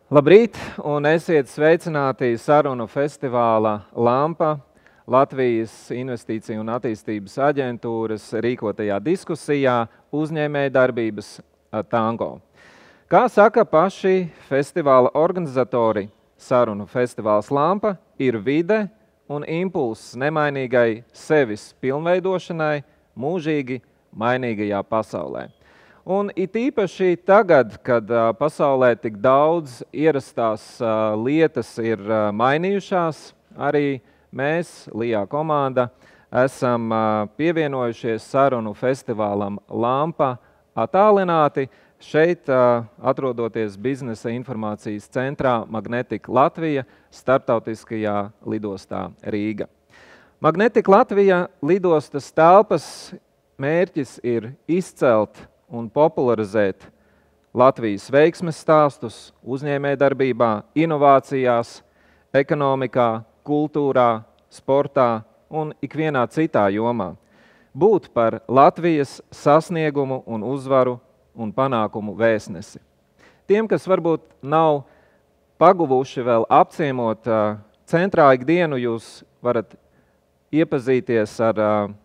Labrīt un esiet sveicināti sarunu festivāla Lampa, Latvijas Investīciju un attīstības aģentūras rīkotajā diskusijā uzņēmējdarbības tango. Kā saka paši festivāla organizatori, sarunu festivāls Lampa ir vide un impulss nemainīgai sevis pilnveidošanai mūžīgi mainīgajā pasaulē. Un it īpaši tagad, kad pasaulē tik daudz ierastās lietas ir mainījušās, arī mēs, LIA komanda, esam pievienojušies sarunu festivālam Lampa attālināti, šeit atrodoties biznesa informācijas centrā Magnetic Latvija starptautiskajā lidostā Rīga. Magnetic Latvija lidostas telpas mērķis ir izcelt un popularizēt Latvijas veiksmes stāstus uzņēmējdarbībā, inovācijās, ekonomikā, kultūrā, sportā un ikvienā citā jomā. Būt par Latvijas sasniegumu un uzvaru un panākumu vēstnesi. Tiem, kas varbūt nav paguvuši vēl apciemot centrā ikdienu, jūs varat iepazīties ar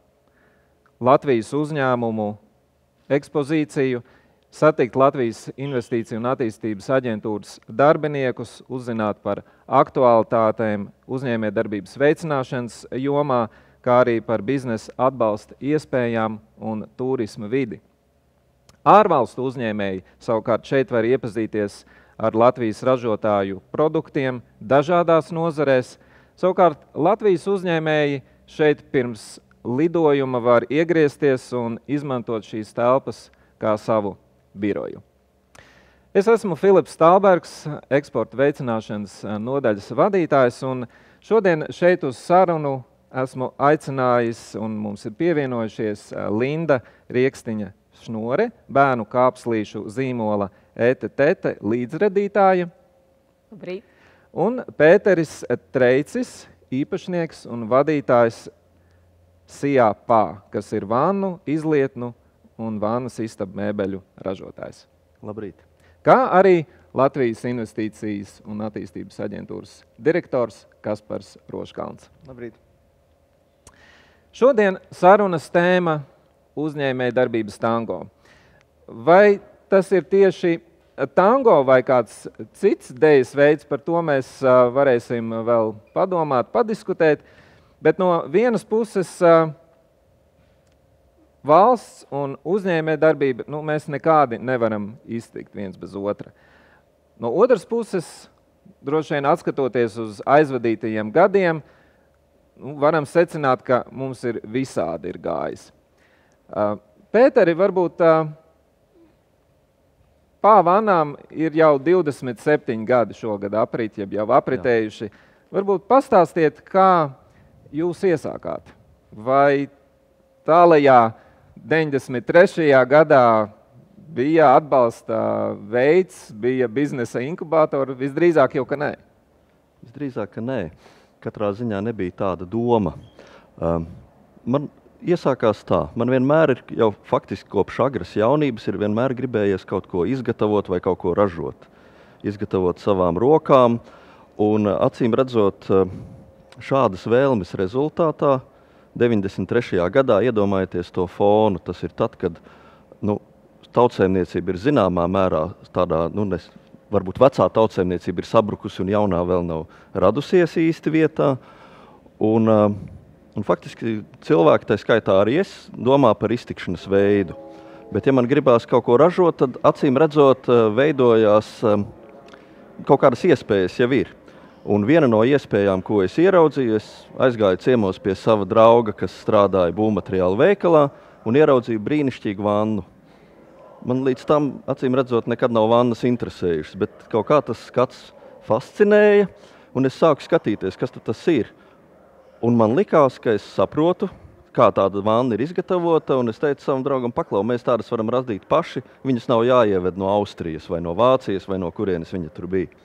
Latvijas uzņēmumu ekspozīciju, satikt Latvijas Investīciju un attīstības aģentūras darbiniekus, uzzināt par aktualitātēm uzņēmējdarbības veicināšanas jomā, kā arī par biznesa atbalsta iespējām un turisma vidi. Ārvalstu uzņēmēji savukārt šeit var iepazīties ar Latvijas ražotāju produktiem dažādās nozarēs. Savukārt Latvijas uzņēmēji šeit pirms lidojuma var iegriezties un izmantot šīs telpas kā savu biroju. Es esmu Filips Stalbergs, eksporta veicināšanas nodaļas vadītājs, un šodien šeit uz sarunu esmu aicinājis, un mums ir pievienojušies Linda Riekstiņa-Šnore, bērnu kāpslīšu zīmola ETT līdzredītāja. Labrīt. Un Pēteris Treicis, īpašnieks un vadītājs SIA PA, kas ir vannu, izlietnu un vannas istabu mēbeļu ražotājs. Labrīt. Kā arī Latvijas Investīcijas un attīstības aģentūras direktors Kaspars Roškalns. Labrīt. Šodien sarunas tēma uzņēmējdarbības tango. Vai tas ir tieši tango vai kāds cits dejas veids, par to mēs varēsim vēl padomāt, padiskutēt. Bet no vienas puses valsts un uzņēmējdarbība, mēs nekādi nevaram iztikt viens bez otra. No otras puses, droši vien atskatoties uz aizvadītajiem gadiem, varam secināt, ka mums ir visādi ir gājis. Pēteri, varbūt pāvanām ir jau 27 gadi šogad aprit, jau apritējuši. Varbūt pastāstiet, kā jūs iesākāt? Vai tālajā 93. gadā bija atbalsta veids, bija biznesa inkubātori? Visdrīzāk jau, ka nē. Visdrīzāk, ka nē. Katrā ziņā nebija tāda doma. Man iesākās tā. Man vienmēr ir jau faktiski kopš agras jaunības ir vienmēr gribējies kaut ko izgatavot vai kaut ko ražot. Izgatavot savām rokām un acīm redzot šādas vēlmes rezultātā 93. gadā iedomājieties to fonu. Tas ir tad, kad tautsaimniecība ir zināmā mērā tādā, varbūt vecā tautsaimniecība ir sabrukusi un jaunā vēl nav radusies īsti vietā. Un faktiski cilvēki, tā skaitā arī es, domā par iztikšanas veidu. Bet ja man gribās kaut ko ražot, tad acīm redzot veidojās kaut kādas iespējas jau ir. Un viena no iespējām, ko es ieraudzīju, es aizgāju ciemos pie sava drauga, kas strādāja būvmateriālu veikalā, un ieraudzīju brīnišķīgu vannu. Man līdz tam, acīm redzot, nekad nav vannas interesējušas, bet kaut kā tas skats fascinēja, un es sāku skatīties, kas tas ir. Un man likās, ka es saprotu, kā tāda vanna ir izgatavota, un es teicu savam draugam, paklau, mēs tādas varam radīt paši, viņas nav jāieved no Austrijas, vai no Vācijas, vai no kurienes viņa tur bija.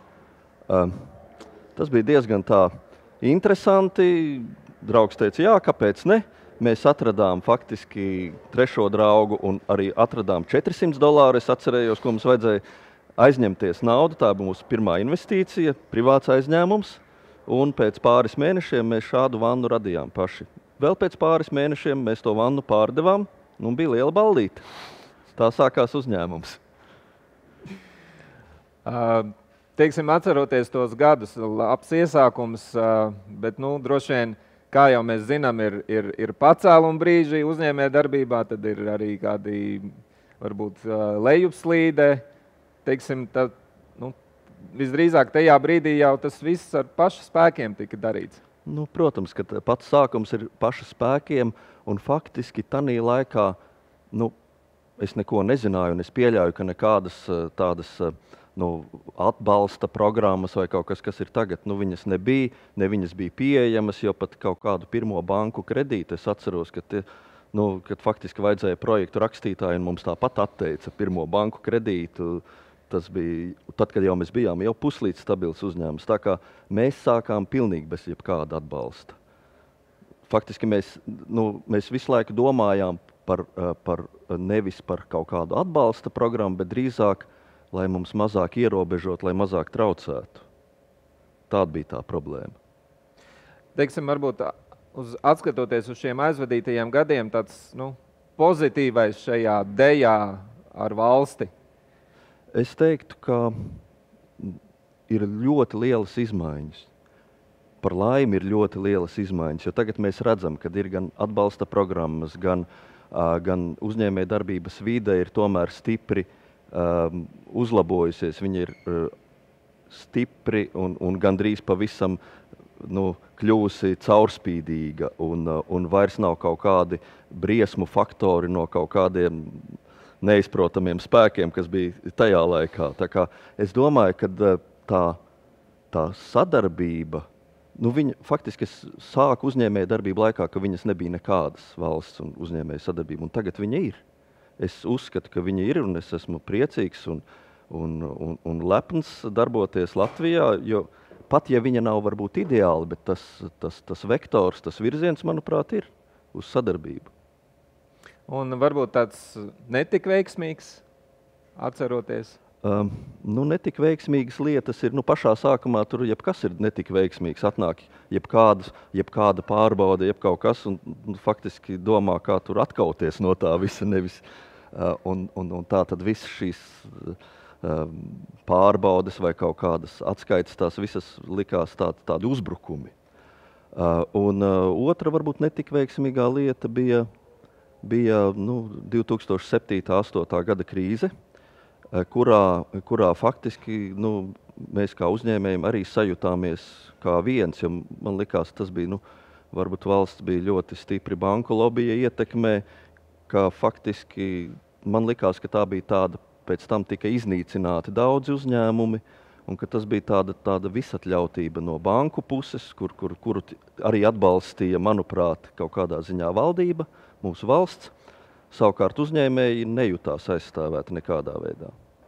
Tas bija diezgan tā interesanti. Draugs teica, jā, kāpēc ne? Mēs atradām faktiski trešo draugu un arī atradām $400. Es atcerējos, ko mums vajadzēja aizņemties naudu, tā bija mūsu pirmā investīcija, privāts aizņēmums, un pēc pāris mēnešiem mēs šādu vannu radījām paši. Vēl pēc pāris mēnešiem mēs to vannu pārdevām, un bija liela ballīte. Tā sākās uzņēmums. Teiksim, atceroties tos gadus, labs iesākums, bet, droši vien, kā jau mēs zinām, ir pacēluma brīži uzņēmē darbībā, tad ir arī kādi, varbūt, lejupslīde. Teiksim, tad, visdrīzāk tajā brīdī jau tas viss ar pašu spēkiem tika darīts. Protams, ka pats sākums ir paša spēkiem, un faktiski tanī laikā, es neko nezināju, un es pieļauju, ka nekādas tādas atbalsta programmas vai kaut kas ir tagad, viņas nebija, ne viņas bija pieejamas, jo pat kaut kādu pirmo banku kredītu es atceros, ka kad faktiski vajadzēja projektu rakstītāju, un mums tāpat atteica pirmo banku kredītu. Tas bija tad, kad jau mēs bijām jau puslīdz stabils uzņēmums. Tā kā mēs sākām pilnīgi bez jebkāda atbalsta. Faktiski mēs visu laiku domājām nevis par kaut kādu atbalsta programmu, bet drīzāk, lai mums mazāk ierobežot, lai mazāk traucētu. Tāda bija tā problēma. Teiksim, varbūt atskatoties uz šiem aizvadītajiem gadiem, tāds pozitīvais šajā dejā ar valsti. Es teiktu, ka ir ļoti lielas izmaiņas. Par laimi ir ļoti lielas izmaiņas, jo tagad mēs redzam, ka ir gan atbalsta programmas, gan uzņēmē darbības vide ir tomēr stipri uzlabojusies. Viņi ir stipri un gandrīz pavisam kļūsi caurspīdīga un vairs nav kaut kādi briesmu faktori no kaut kādiem neizprotamiem spēkiem, kas bija tajā laikā. Tā kā es domāju, ka tā sadarbība, viņa faktiski sāku uzņēmēju darbību laikā, ka viņas nebija nekādas valsts un uzņēmēju sadarbība, un tagad viņa ir. Es uzskatu, ka viņa ir, un es esmu priecīgs un lepns darboties Latvijā, jo pat ja viņa nav varbūt ideāli, bet tas vektors, tas virziens, manuprāt, ir uz sadarbību. Un varbūt tāds netik veiksmīgs, atceroties? Netik veiksmīgas lietas ir, pašā sākumā tur jebkas ir netik veiksmīgs. Atnāk jebkāda pārbaude, jebkaut kas, un faktiski domā, kā tur atkauties no tā visa, nevis. Un tā tad visas šīs pārbaudes vai kaut kādas atskaites, tās visas likās tādi uzbrukumi. Un otra varbūt netik veiksmīgā lieta bija 2007.–2008. gada krīze, kurā faktiski mēs kā uzņēmējiem arī sajutāmies kā viens, jo man likās, tas bija, varbūt valsts bija ļoti stipri banku lobija ietekmē, ka faktiski man likās, ka tā bija tāda, pēc tam tika iznīcināti daudzi uzņēmumi, un ka tas bija tāda visatļautība no banku puses, kuru arī atbalstīja, manuprāt, kaut kādā ziņā valdība, mūsu valsts. Savukārt uzņēmēji nejūtās aizstāvēti nekādā veidā.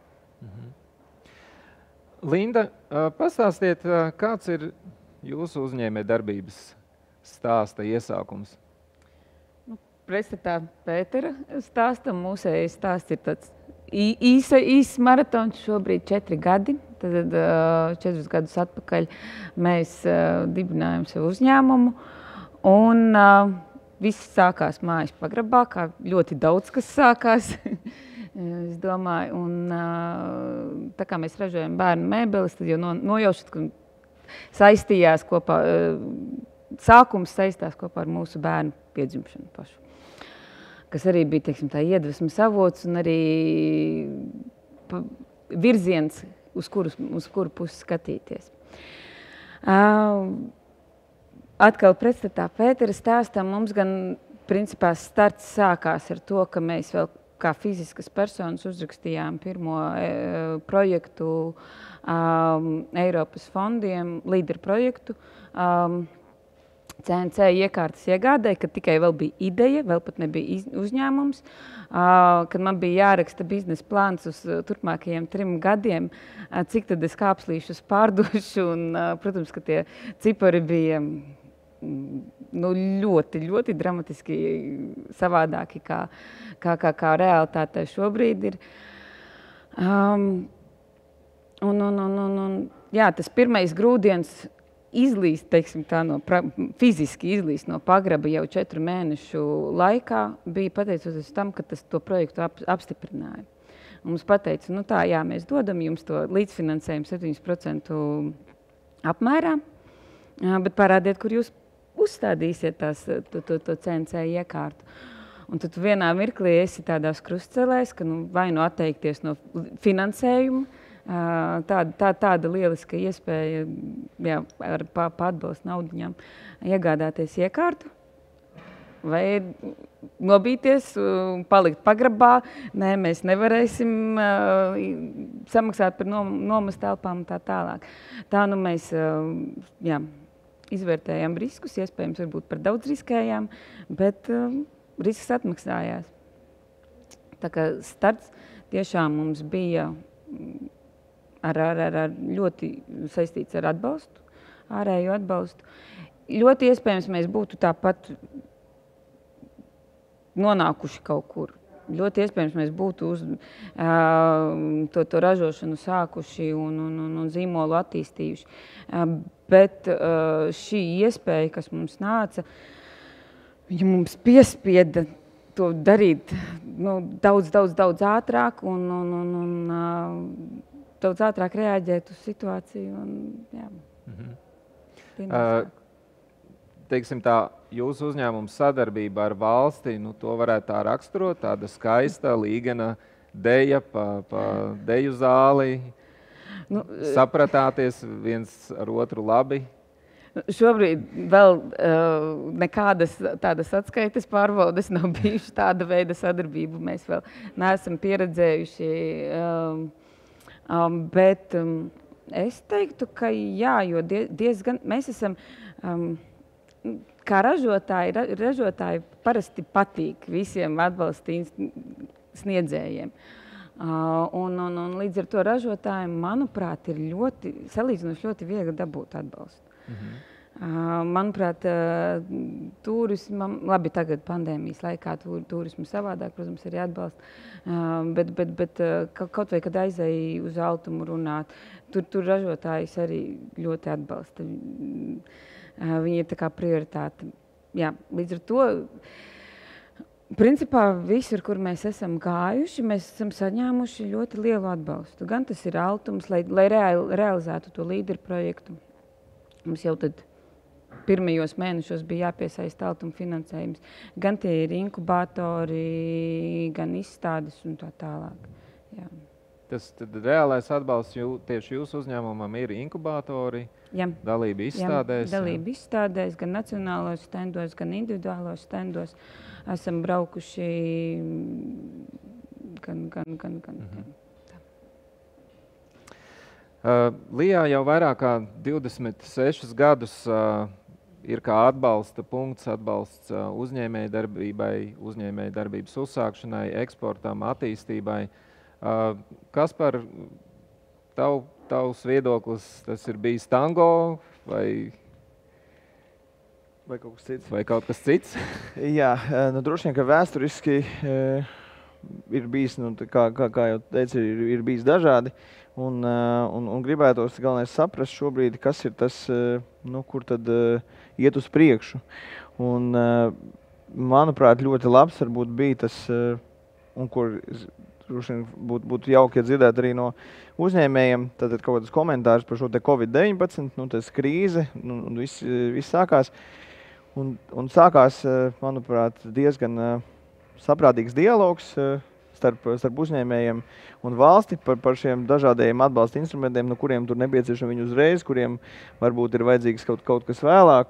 Linda, pastāstiet, kāds ir jūsu uzņēmē darbības stāsta iesākums? Pretstatā Pētera stāstam, mūsējais stāsts ir tāds īss maratons, šobrīd 4 gadi. Tad 4 gadus atpakaļ mēs dibinājām savu uzņēmumu, un viss sākās mājas pagrabā, kā ļoti daudz kas sākās, es domāju. Un tā kā mēs ražojam bērnu mēbeles, tad jau nojaušat, ka saistījās kopā, sākums saistās kopā ar mūsu bērnu piedzimšanu pašu. Kas arī bija, teiksim, tā iedvesmas avots un arī virziens, uz kuru pusi skatīties. Atkal pretstatā Pētera stāstam, mums gan principā starts sākās ar to, ka mēs vēl kā fiziskas personas uzrakstījām pirmo projektu Eiropas fondiem, līderu projektu, CNC iekārtas iegādē, kad tikai vēl bija ideja, vēl pat nebija uzņēmums, kad man bija jāraksta biznesa plāns uz turpmākajiem 3 gadiem, cik tad es kāpslīšu uz pārdošu, un, protams, ka tie cipari bija ļoti, ļoti dramatiski savādāki, kā realitātē šobrīd ir. Jā, tas pirmais grūdienis izlīst, teiksim tā, fiziski izlīst no pagraba jau 4 mēnešu laikā, bija pateicoties tam, ka to projektu apstiprināja. Mums pateica, jā, mēs dodam jums to līdzfinansējumu 7% apmērā, bet parādiet, kur jūs uzstādīsiet to CNC iekārtu. Un tad vienā mirklī esi tādās krustcelēs, ka vai atteikties no finansējuma, tāda lieliska iespēja, jā, ar atbalstu naudiņām iegādāties iekārtu, vai nobīties, palikt pagrabā. Nē, mēs nevarēsim samaksāt par nomas telpām un tā tālāk. Tā mēs izvērtējām riskus, iespējams, varbūt par daudz riskējām, bet risks atmaksājās. Tā kā starts tiešām mums bija ar ļoti saistīts ar atbalstu, ārēju atbalstu. Ļoti iespējams, mēs būtu tāpat nonākuši kaut kur. Ļoti iespējams, mēs būtu to ražošanu sākuši un zīmolu attīstījuši. Bet šī iespēja, kas mums nāca, viņa mums piespieda to darīt daudz ātrāk un daudz ātrāk reaģēt uz situāciju. Teiksim tā, jūsu uzņēmuma sadarbība ar valsti, to varētu tā raksturot, tāda skaista, līgana deja pa deju zāli, sapratāties viens ar otru labi? Šobrīd vēl nekādas tādas atskaites pārbaudes nav bijuši, tāda veida sadarbību mēs vēl neesam pieredzējuši. Bet es teiktu, ka jā, jo diezgan mēs esam, kā ražotāji parasti patīk visiem atbalsta sniedzējiem. Un līdz ar to ražotājiem, manuprāt, ir salīdzinoši ļoti viegli dabūt atbalstu. Manuprāt, turismam, labi, tagad pandēmijas laikā turismu savādāk, protams, arī atbalsta, bet kaut vai, kad aizēja uz Altumu runāt, tur ražotājs arī ļoti atbalsta. Viņi ir tā kā prioritāte. Jā, līdz ar to, principā, visur, kur mēs esam gājuši, mēs esam saņēmuši ļoti lielu atbalstu. Gan tas ir Altums, lai realizētu to līderu projektu. Mums jau tad pirmajos mēnešos bija jāpiesaista Altuma finansējums. Gan tie ir inkubatori, gan izstādes un tā tālāk. Jā. Tas tad reālais atbalsts tieši jūsu uzņēmumam ir inkubatori, dalība izstādēs? Jā, dalība izstādēs, gan nacionālos stendos, gan individuālos stendos. Esam braukuši gan. Lijā jau vairāk kā 26 gadus ir kā atbalsta punkts, atbalsts uzņēmēju darbībai, uzņēmēju darbības uzsākšanai, eksportam, attīstībai. Kaspar, tavs viedoklis, tas ir bijis tango vai kaut kas cits? Vai kaut kas cits? Jā, droši vien, ka vēsturiski ir bijis, kā jau teicu, ir bijis dažādi. Un gribētos galvenais saprast šobrīd, kas ir tas, kur tad iet uz priekšu. Un, manuprāt, ļoti labs varbūt bija tas, un kur būtu jauki dzirdēt arī no uzņēmējiem, tad kaut kādas komentārus par šo te Covid-19, tas krīze, un viss sākās. Un sākās, manuprāt, diezgan saprātīgs dialogs starp uzņēmējiem un valsti par šiem dažādiem atbalsta instrumentiem, no kuriem tur nepieciešami viņi uzreiz, kuriem varbūt ir vajadzīgs kaut kas vēlāk.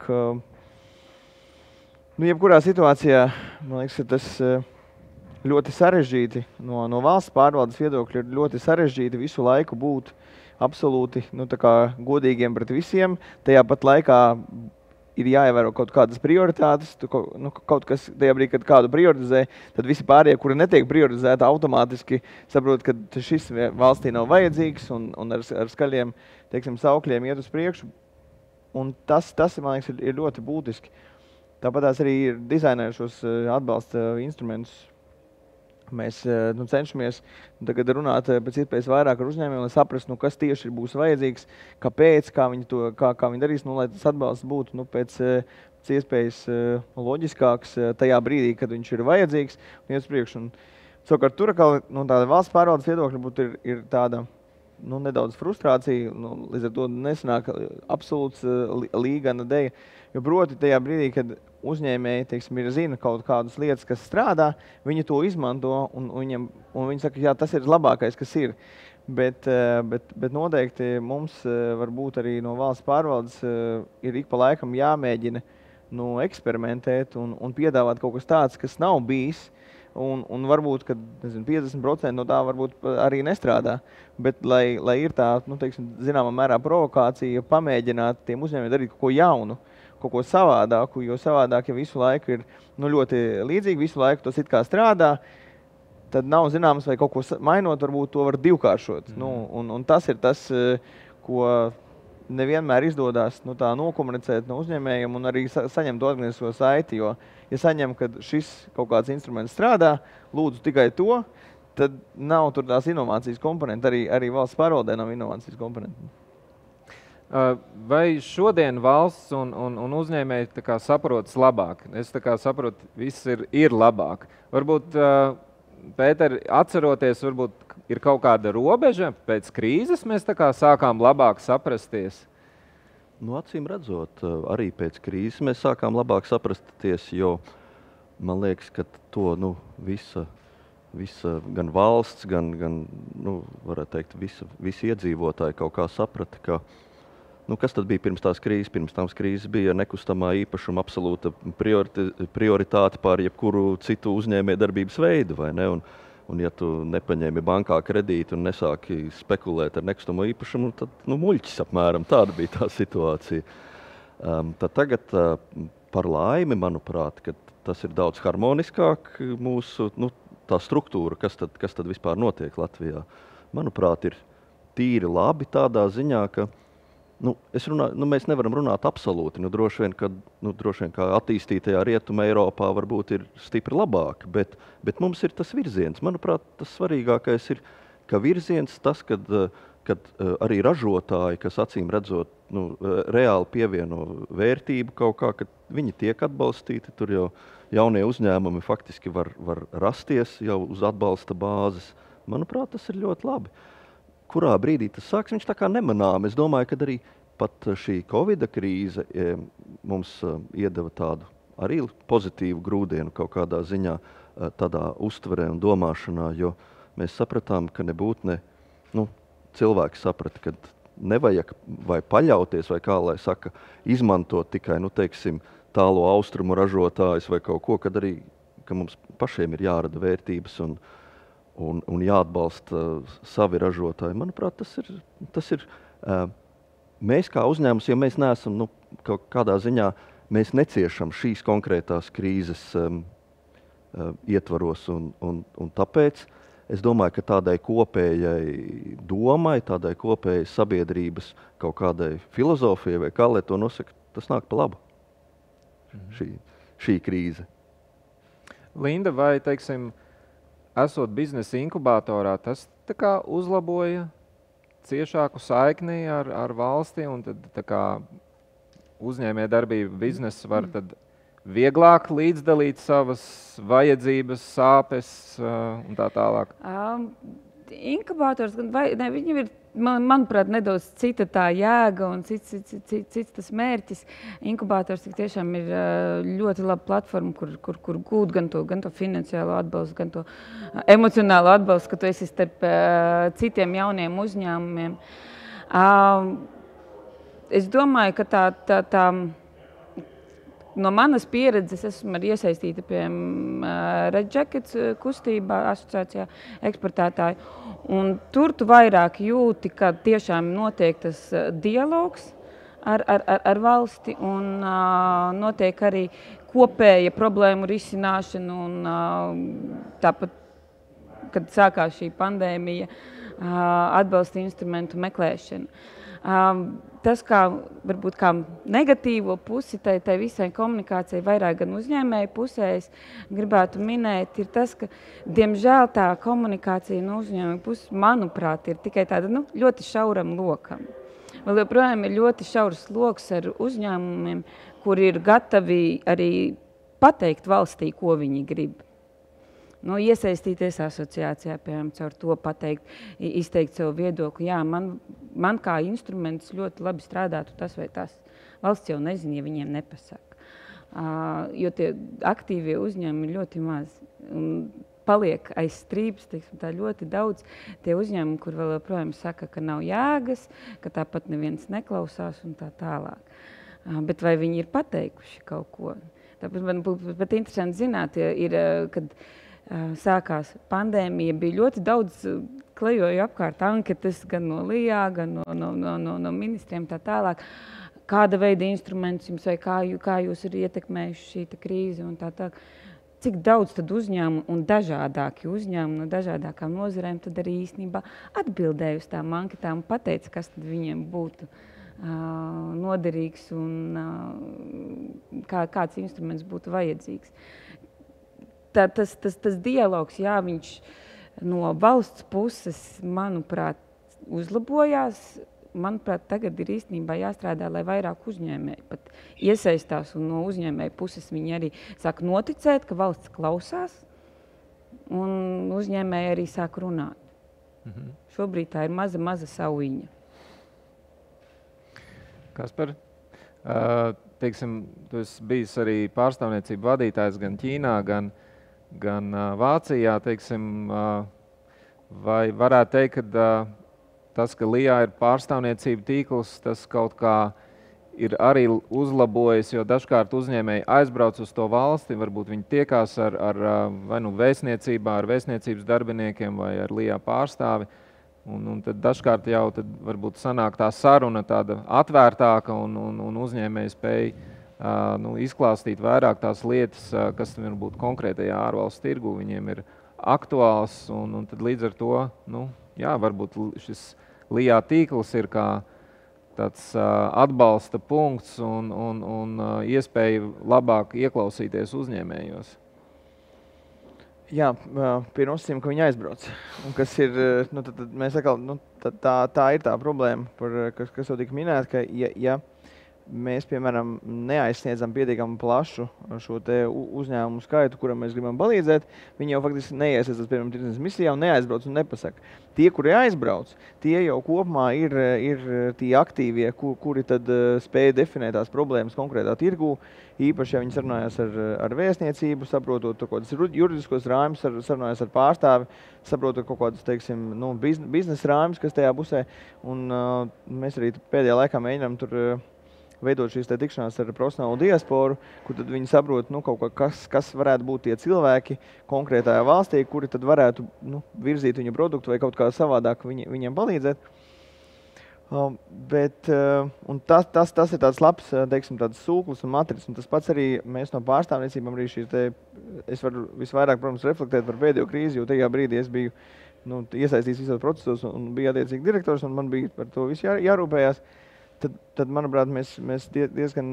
Jebkurā situācijā, man liekas, ir tas ļoti sarežģīti no valsts pārvaldes viedokļa, ir ļoti sarežģīti visu laiku būt absolūti godīgiem pret visiem. Tajā pat laikā ir jāievēro kaut kādas prioritātes, kaut kas tajā brīdī, kad kādu prioritizē, tad visi pārējie, kuri netiek prioritizēti, automātiski saprot, ka šis valstī nav vajadzīgs un ar skaļiem, teiksim, saukļiem iet uz priekšu. Un tas man liekas, ir ļoti būtiski. Tāpat arī ir dizainējušos atbalsta instrumentus Mēs cenšamies tagad runāt pēc iespējas vairāk ar uzņēmumiem, lai saprastu, kas tieši būs vajadzīgs, kāpēc, kā viņi darīs, lai tas atbalsts būtu pēc iespējas loģiskāks tajā brīdī, kad viņš ir vajadzīgs un iet uz priekšu. Savukārt tur tāda valsts pārvaldes viedokļa būtu ir tāda nedaudz frustrācija, līdz ar to nesanāk absolūts līgana deja, jo proti tajā brīdī, kad uzņēmēji, teiksim, zina kaut kādas lietas, kas strādā, viņi to izmanto un viņi saka, jā, tas ir labākais, kas ir. Bet noteikti mums varbūt arī no valsts pārvaldes ir ik pa laikam jāmēģina eksperimentēt un piedāvāt kaut kas tāds, kas nav bijis. Un varbūt, ka 50% no tā varbūt arī nestrādā. Bet, lai ir tā, zināmā mērā provokācija, pamēģināt tiem uzņēmējiem darīt kaut ko jaunu, kaut ko savādāku, jo savādāk, ja visu laiku ir ļoti līdzīgi, visu laiku tas it kā strādā, tad nav zināms, vai kaut ko mainot, varbūt to var divkāršot. Un tas ir tas, ko nevienmēr izdodas tā nokomunicēt no uzņēmējiem un arī saņemt organisko saiti, jo, ja saņem, kad šis kaut kāds instruments strādā, lūdzu tikai to, tad nav tur tās inovācijas komponenti, arī valsts pārvaldē nav inovācijas komponenti. Vai šodien valsts un uzņēmēji saprotas labāk? Es saprotu, viss ir labāk. Varbūt, Pēter, atceroties, varbūt ir kaut kāda robeža pēc krīzes, mēs sākām labāk saprasties? Acīm redzot, arī pēc krīzes mēs sākām labāk saprasties, jo man liekas, ka to visa gan valsts, gan varētu teikt, visi iedzīvotāji kaut kā saprata, ka kas tad bija pirms tās krīzes? Pirms tās krīzes bija nekustamā īpašuma absolūta prioritāte pār jebkuru citu uzņēmējdarbības veidu, vai ne? Un ja tu nepaņēmi bankā kredītu un nesāki spekulēt ar nekustamo īpašumu, tad muļķis apmēram tāda bija tā situācija. Tad tagad par laimi, manuprāt, ka tas ir daudz harmoniskāk mūsu, tā struktūra, kas tad vispār notiek Latvijā. Manuprāt, ir tīri labi tādā ziņā, ka mēs nevaram runāt absolūti. Droši vien, kā attīstītajā Rietuma Eiropā varbūt ir stipri labāk, bet mums ir tas virziens. Manuprāt, tas svarīgākais ir, ka virziens tas, kad arī ražotāji, kas acīm redzot, reāli pievieno vērtību kaut kā, kad viņi tiek atbalstīti, tur jau jaunie uzņēmumi faktiski var rasties jau uz atbalsta bāzes. Manuprāt, tas ir ļoti labi. Kurā brīdī tas sāks, viņš tā kā nemanām. Es domāju, ka arī pat šī Covida krīze mums iedeva tādu arī pozitīvu grūdienu kaut kādā ziņā, tādā uztverē un domāšanā, jo mēs sapratām, ka nebūtne, cilvēki saprata, ka nevajag vai paļauties, vai kā lai saka, izmantot tikai, tālo austrumu ražotājus vai kaut ko, kad arī, ka mums pašiem ir jārada vērtības un jāatbalsta savi ražotāji. Manuprāt, tas ir mēs kā uzņēmums, ja mēs neesam, kaut kādā ziņā, mēs neciešam šīs konkrētās krīzes ietvaros, un tāpēc es domāju, ka tādai kopējai domai, tādai kopējai sabiedrības kaut kādai filozofijai, vai kā lai to nosaka, tas nāk pa labu, šī krīze. Linda, vai, teiksim, esot biznesa inkubatorā, tas uzlaboja ciešāku saikni ar valsti, un tad uzņēmējdarbība biznesa var tad vieglāk līdzdalīt savas vajadzības, sāpes un tā tālāk? Inkubators, viņam ir, manuprāt, nedaudz cita tā jēga un cits tas mērķis. Inkubators tiešām ir ļoti laba platforma, kur gūt gan to finansiālo atbalstu, gan to emocionālo atbalstu, ka tu esi starp citiem jauniem uzņēmumiem. Es domāju, ka tā no manas pieredzes esmu iesaistīta pie Red Jackets kustībā, asociācijā eksportētāju. Un tur tu vairāk jūti, ka tiešām notiek tas dialogs ar valsti un notiek arī kopēja problēmu risināšana un tāpat kad sākās šī pandēmija, atbalsta instrumentu meklēšana. Tas, varbūt kā negatīvo pusi tai visai komunikācijai vairāk gan uzņēmēju pusēs, gribētu minēt, ir tas, ka, diemžēl, tā komunikācija no uzņēmēju puses, manuprāt, ir tikai tāda ļoti šauram lokam. Vēl joprojām ir ļoti šauras loks ar uzņēmumiem, kur ir gatavi arī pateikt valstī, ko viņi grib. Iesaistīties asociācijā, piemēram, caur to pateikt, izteikt savu viedokli. Jā, man kā instruments ļoti labi strādātu tas vai tas. Valsts jau nezina, ja viņiem nepasaka. Jo tie aktīvie uzņēmumi ir ļoti maz. Un paliek aiz strīpas, teiksim, tā ļoti daudz tie uzņēmumi, kur vēl joprojām saka, ka nav jēgas, ka tāpat neviens neklausās un tā tālāk. Bet vai viņi ir pateikuši kaut ko? Tāpēc man pat interesanti zināt, kad sākās pandēmija, bija ļoti daudz klejoju apkārt anketas, gan no LIA, gan no ministriem tā tālāk. Kāda veida instruments jums vai kā jūs ir ietekmējuši šī krīze un tā tālāk. Cik daudz tad uzņēmumu un dažādāki uzņēmumi no dažādākām nozarēm tad arī īstenībā atbildēja uz tām anketām un pateica, kas tad viņiem būtu noderīgs un kāds instruments būtu vajadzīgs. Tas dialogs, jā, viņš no valsts puses, manuprāt, uzlabojās. Manuprāt, tagad ir īstenībā jāstrādā, lai vairāk uzņēmēji pat iesaistās, un no uzņēmēju puses viņi arī sāk noticēt, ka valsts klausās, un uzņēmēji arī sāk runāt. Šobrīd tā ir maza sauiņa. Kaspar, teiksim, tu esi bijis arī pārstāvniecību vadītājs gan Ķīnā, gan Vācijā, teiksim, vai varētu teikt, ka tas, ka LIA ir pārstāvniecība tīkls, tas kaut kā ir arī uzlabojis, jo dažkārt uzņēmēji aizbrauc uz to valsti, varbūt viņi tiekās ar vai vēstniecībā, ar vēstniecības darbiniekiem vai ar LIA pārstāvi, un tad dažkārt jau tad varbūt sanāk tā saruna tāda atvērtāka un uzņēmēji spēj izklāstīt vairāk tās lietas, kas varbūt konkrētajā ārvalstu tirgu viņiem ir aktuāls, un tad līdz ar to, jā, varbūt šis LIA tīkls ir kā tāds atbalsta punkts un iespēja labāk ieklausīties uzņēmējos. Jā, pie nosacījuma, ka viņi aizbrauc. Un kas ir, tad mēs atkal, tā ir tā problēma, kas jau tika minēta, ka ja mēs, piemēram, neaizsniedzam pietiekami plašu šo te uzņēmumu skaitu, kuram mēs gribam palīdzēt, viņi jau faktiski neiesaistās, piemēram, tirdzniecības misijā un neaizbrauc un nepasaka. Tie, kuri aizbrauc, tie jau kopumā ir tie aktīvie, kuri tad spēja definēt tās problēmas konkrētā tirgū, īpaši, ja viņi sarunājās ar vēstniecību, saprotot kaut kādas juridiskos rājumus, sarunājās ar pārstāvi, saprotot kaut kādas, teiksim, biznesa rājumus, kas tajā pusē, un mēs arī pēdējā laikā mēģinām tur veidot šīs tikšanās ar profesionālu diasporu, kur tad viņi saprot, kaut kas varētu būt tie cilvēki konkrētajā valstī, kuri tad varētu virzīt viņu produktu vai kaut kā savādāk viņiem palīdzēt. Un tas ir tāds labs, teiksim, tāds sūklis un matricis, un tas pats arī mēs no pārstāvniecībām arī es varu visvairāk, protams, reflektēt par pēdējo krīzi, jo tajā brīdī es biju iesaistīts visos procesos un bija attiecīgi direktors, un man bija par to visu jārūpējās. Tad manuprāt, mēs diezgan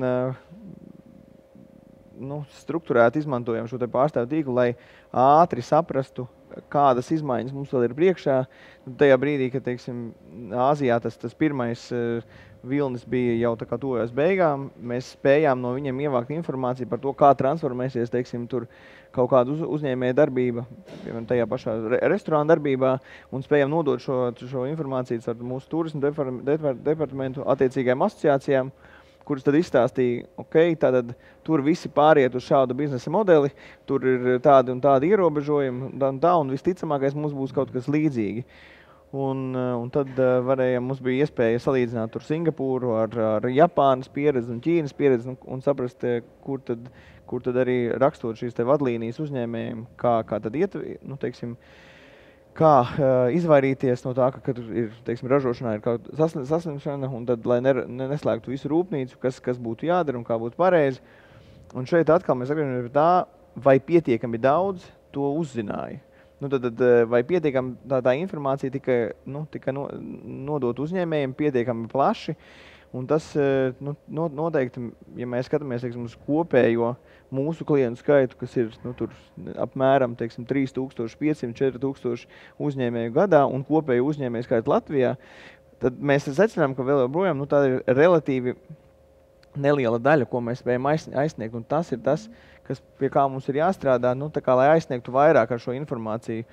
strukturēti izmantojam šo te pārstāvu tīklu, lai ātri saprastu, kādas izmaiņas mums vēl ir priekšā. Tajā brīdī, kad, teiksim, Āzijā tas pirmais vilnis bija jau tā kā tuvojas beigām, mēs spējām no viņiem ievākt informāciju par to, kā transformēsies, teiksim, tur kaut kāda uzņēmēja darbība, piemēram, tajā pašā restorāna darbībā, un spējām nodot šo informāciju ar mūsu turismu departamentu attiecīgajām asociācijām, kuras tad izstāstīja, tātad tur visi pāriet uz šādu biznesa modeli, tur ir tādi un tādi ierobežojumi, un visticamākais mums būs kaut kas līdzīgi. Un tad mums bija iespēja salīdzināt tur Singapūru ar Japānas pieredzi un Ķīnas pieredzi un saprast, kur tad arī rakstot šīs te vadlīnijas uzņēmējiem, kā tad iet, kā izvairīties no tā, ka ir, teiksim, ražošanā ir kaut saslimšana, un tad, lai neslēgtu visu rūpnīcu, kas būtu jādara un kā būtu pareizi. Un šeit atkal mēs atgriežamies pie tā, vai pietiekami daudz to uzzināja. tad vai pietiekami tā informācija tika nodot uzņēmējiem pietiekami plaši. Un tas noteikti, ja mēs skatāmies uz kopējo mūsu klientu skaitu, kas ir tur apmēram 3500–4000 uzņēmēju gadā un kopēju uzņēmēju skaitu Latvijā, tad mēs secinām, ka vēl joprojām tā ir relatīvi neliela daļa, ko mēs spējam aizsniegt. Un tas ir tas, pie kā mums ir jāstrādā, lai aizsniegtu vairāk ar šo informāciju.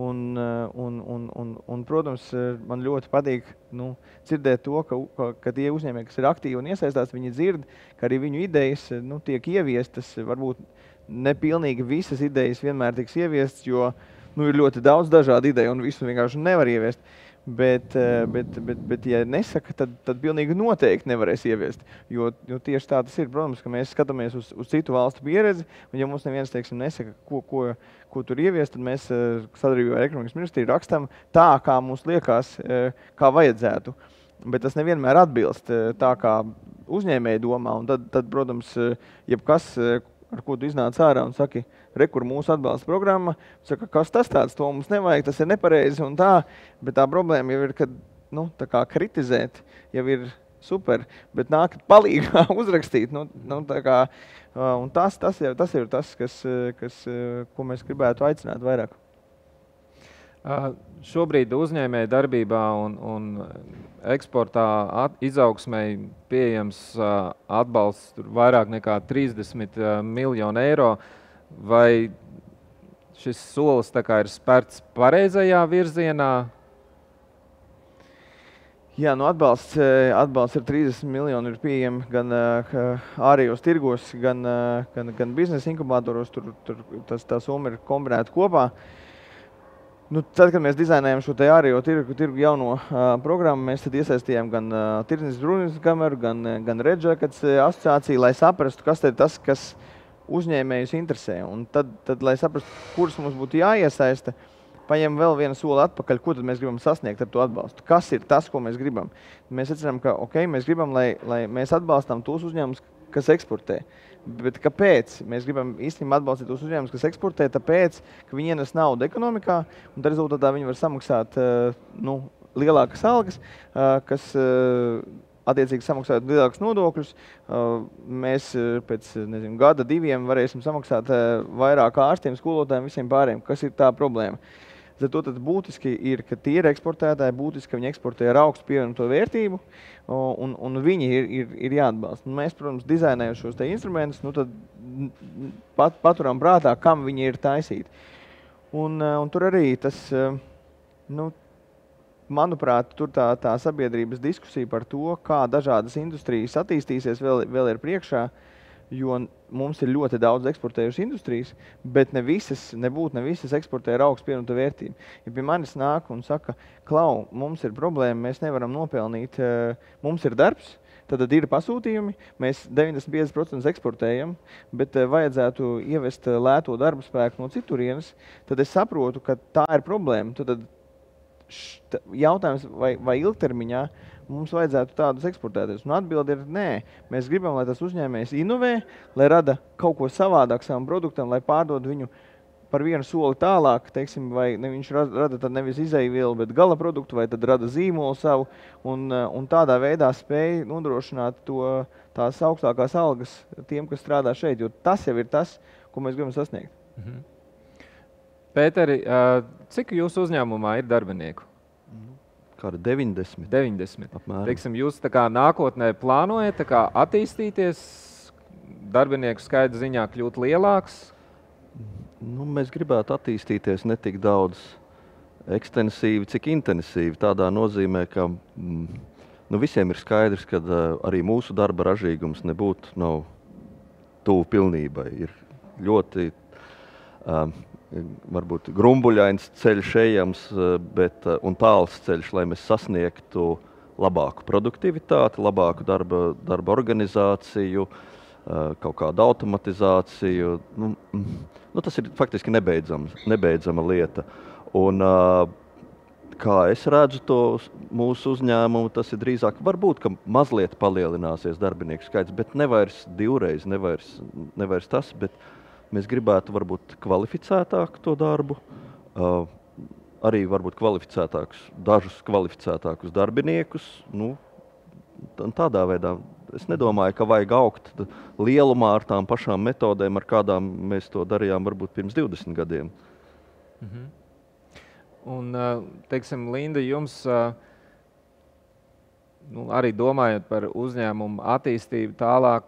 Un protams, man ļoti patīk dzirdēt to, ka tie uzņēmēji, kas ir aktīvi un iesaistās, viņi dzird, ka arī viņu idejas tiek ieviestas. Varbūt nepilnīgi visas idejas vienmēr tiks ieviestas, jo ir ļoti daudz dažādu ideju un visu vienkārši nevar ieviest. Bet ja nesaka, tad pilnīgi noteikti nevarēs ieviest. Jo tieši tā tas ir. Protams, ka mēs skatāmies uz citu valstu pieredzi, un ja mums neviens, nesaka, ko tur ieviest, tad mēs sadarbībā ar ekonomikas ministriju rakstam tā, kā mums liekas, kā vajadzētu. Bet tas nevienmēr atbilst tā, kā uzņēmēji domā. Un tad, protams, jebkas, ar ko tu iznāc ārā un saki, kur mūsu atbalsta programma, saka, kas tas tāds, to mums nevajag, tas ir nepareizi un tā, bet tā problēma jau ir, kad, tā kā kritizēt jau ir super, bet nāk palīgā uzrakstīt, tā kā, un tas ir tas, ko mēs gribētu aicināt vairāk. Šobrīd uzņēmēja darbībā un eksportā izaugsmei pieejams atbalsts vairāk nekā 30 miljonu eiro. Vai šis solis ir spērts pareizajā virzienā? Jā, atbalsts ir 30 miljoni, ir pieejami gan ārējos tirgos, gan biznesa inkubatoros. Tā summa ir kombinēta kopā. Tad, kad mēs dizainējam šo ārējo tirgu jauno programmu, mēs tad iesaistījām gan Tirdzniecības rūpniecības kameru, gan Redžakats asociāciju, lai saprastu, kas ir tas, kas uzņēmējus interesē. Un tad, lai saprastu, kurus mums būtu jāiesaista, paņem vēl vienu soli atpakaļ, ko tad mēs gribam sasniegt ar to atbalstu. Kas ir tas, ko mēs gribam? Mēs secinām, ka mēs gribam, lai mēs atbalstām tos uzņēmumus, kas eksportē. Bet kāpēc? Mēs gribam īstenībā atbalstīt tos uzņēmumus, kas eksportē, tāpēc, ka viņi ienes naudu ekonomikā, un tā rezultātā viņi var samaksāt lielākas algas, kas attiecīgi samaksāt lielākus nodokļus. Mēs pēc gada, diviem varēsim samaksāt vairāk ārstiem, skolotājiem, visiem pārējiem. Kas ir tā problēma? Tad būtiski ir, ka tie ir eksportētāji, būtiski, ka viņi eksportē ar augstu pievienoto vērtību, un viņi ir jāatbalsta. Mēs, protams, dizainējam šos instrumentus, tad paturam prātā, kam viņi ir taisīti. Un tur arī tas, manuprāt, tur tā sabiedrības diskusija par to, kā dažādas industrijas attīstīsies, vēl ir priekšā. Jo mums ir ļoti daudz eksportējušas industrijas, bet ne visas eksportē ar augstu pievienoto vērtību. Ja pie manis nāk un saka, Klau, mums ir problēma, mēs nevaram nopelnīt, mums ir darbs, tad ir pasūtījumi, mēs 95% eksportējam, bet vajadzētu ievest lēto darba spēku no citurienes, tad es saprotu, ka tā ir problēma. Tad jautājums, vai ilgtermiņā mums vajadzētu tādus eksportētājus? Un atbilde ir nē. Mēs gribam, lai tas uzņēmējs inovē, lai rada kaut ko savādāk savam produktam, lai pārdod viņu par vienu soli tālāk, teiksim, vai viņš rada tad nevis izejvielu, bet gala produktu, vai tad rada zīmolu savu, un tādā veidā spēj nodrošināt tās augstākās algas tiem, kas strādā šeit, jo tas jau ir tas, ko mēs gribam sasniegt. Mhm. Pēteri, cik jūsu uzņēmumā ir darbinieku? Kāda 90. 90. Apmēram. Teiksim, jūs nākotnē plānojat attīstīties, darbinieku skaita ziņā kļūt lielāks? Mēs gribētu attīstīties ne tik daudz ekstensīvi, cik intensīvi. Tādā nozīmē, ka visiem ir skaidrs, ka arī mūsu darba ražīgums nav tuvu pilnībai. Ir ļoti varbūt grumbuļains ceļš ejams, un tāls ceļš, lai mēs sasniegtu labāku produktivitāti, labāku darba organizāciju, kaut kādu automatizāciju. Tas ir faktiski nebeidzama lieta. Un, kā es redzu to mūsu uzņēmumu, tas ir drīzāk varbūt, ka mazliet palielināsies darbinieku skaits, bet nevairs divreiz, nevairs tas, bet mēs gribētu varbūt kvalificētāku to darbu Arī varbūt dažus kvalificētākus darbiniekus. Nu, tādā veidā es nedomāju, ka vajag augt lielumā ar tām pašām metodēm, ar kādām mēs to darījām varbūt pirms 20 gadiem. Un, teiksim, Linda, jums arī domājot par uzņēmumu attīstību tālāk,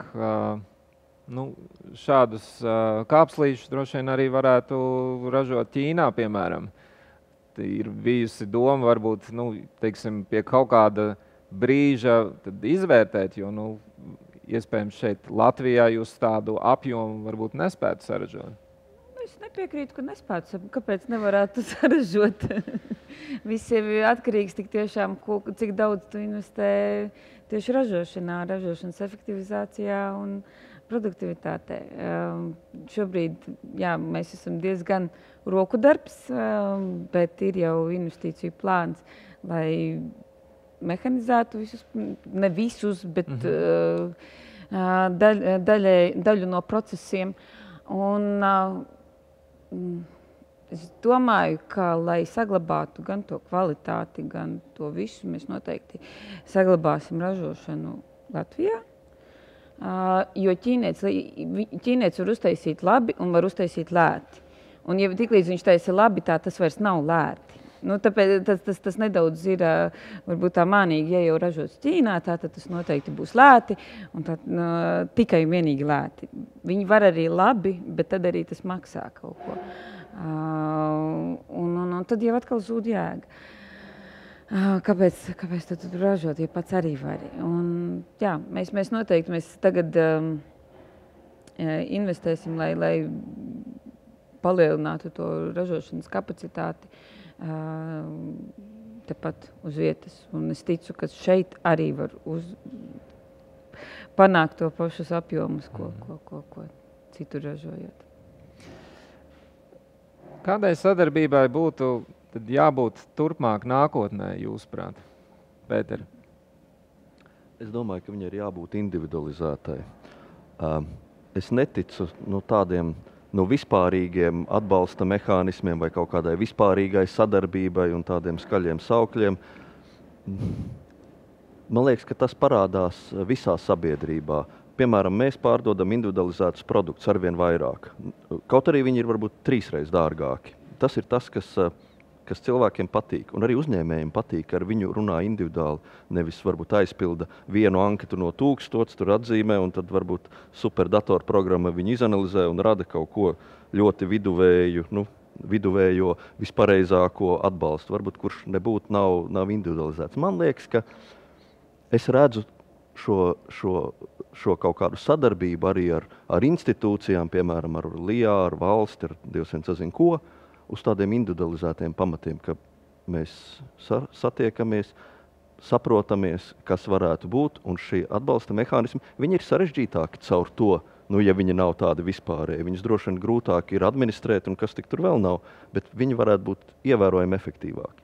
šādus kāpslīšus droši vien arī varētu ražot Ķīnā, piemēram. Ir bijusi doma varbūt, teiksim, pie kaut kāda brīža tad izvērtēt, jo, iespējams šeit Latvijā jūs tādu apjomu varbūt nespētu saražot. Es nepiekrītu, ka nespētu. Kāpēc nevarētu saražot? Viss ir atkarīgs tik tiešām, cik daudz tu investē tieši ražošanā, ražošanas efektivizācijā un produktivitātē. Šobrīd mēs esam diezgan roku darbs, bet ir jau investīciju plāns, lai mehanizētu visus, ne visus, bet daļu no procesiem. Un es domāju, ka, lai saglabātu gan to kvalitāti, gan to visu, mēs noteikti saglabāsim ražošanu Latvijā. Jo ķīnietis var uztaisīt labi un var uztaisīt lēti. Un ja tiklīdz viņš taisa labi, tas vairs nav lēti. Tāpēc tas nedaudz ir varbūt tā mānīgi, ja jau ražots Ķīnā, tad tas noteikti būs lēti un tikai un vienīgi lēti. Viņi var arī labi, bet tad arī tas maksā kaut ko. Un tad jau atkal zūd jēga. Kāpēc tad ražot, ja pats arī vari? Un, mēs noteikti tagad investēsim, lai palielinātu to ražošanas kapacitāti tepat uz vietas. Un es ticu, ka šeit arī var panākt to pašus apjomus, ko citur ražojot. Kādai sadarbībai būtu tad jābūt turpmāk nākotnē, jūsuprāt, Pēter? Es domāju, ka viņai ir jābūt individualizētai. Es neticu tādiem vispārīgiem atbalsta mehānismiem vai kaut kādai vispārīgai sadarbībai un tādiem skaļiem saukļiem. Man liekas, ka tas parādās visā sabiedrībā. Piemēram, mēs pārdodam individualizētus produktus arvien vairāk. Kaut arī viņi ir varbūt 3 reizes dārgāki. Tas ir tas, kas cilvēkiem patīk. Un arī uzņēmējiem patīk, ka ar viņu runā individuāli. Nevis varbūt aizpilda vienu anketu no 1000, tur atzīmē, un tad varbūt superdatorprogramma viņu izanalizē un rada kaut ko ļoti viduvējo, vispareizāko atbalstu. Varbūt kurš nebūtu nav individualizēts. Man liekas, ka es redzu šo kaut kādu sadarbību arī ar institūcijām, piemēram, ar LIA, ar valsti, ar Dievs vien sazin ko, uz tādiem individualizētiem pamatiem, ka mēs satiekamies, saprotamies, kas varētu būt, un šie atbalsta mehānismi, viņi ir sarežģītāki caur to, ja viņi nav tādi vispārēji. Viņus droši vien grūtāk ir administrēt, un kas tik tur vēl nav, bet viņi varētu būt ievērojami efektīvāki.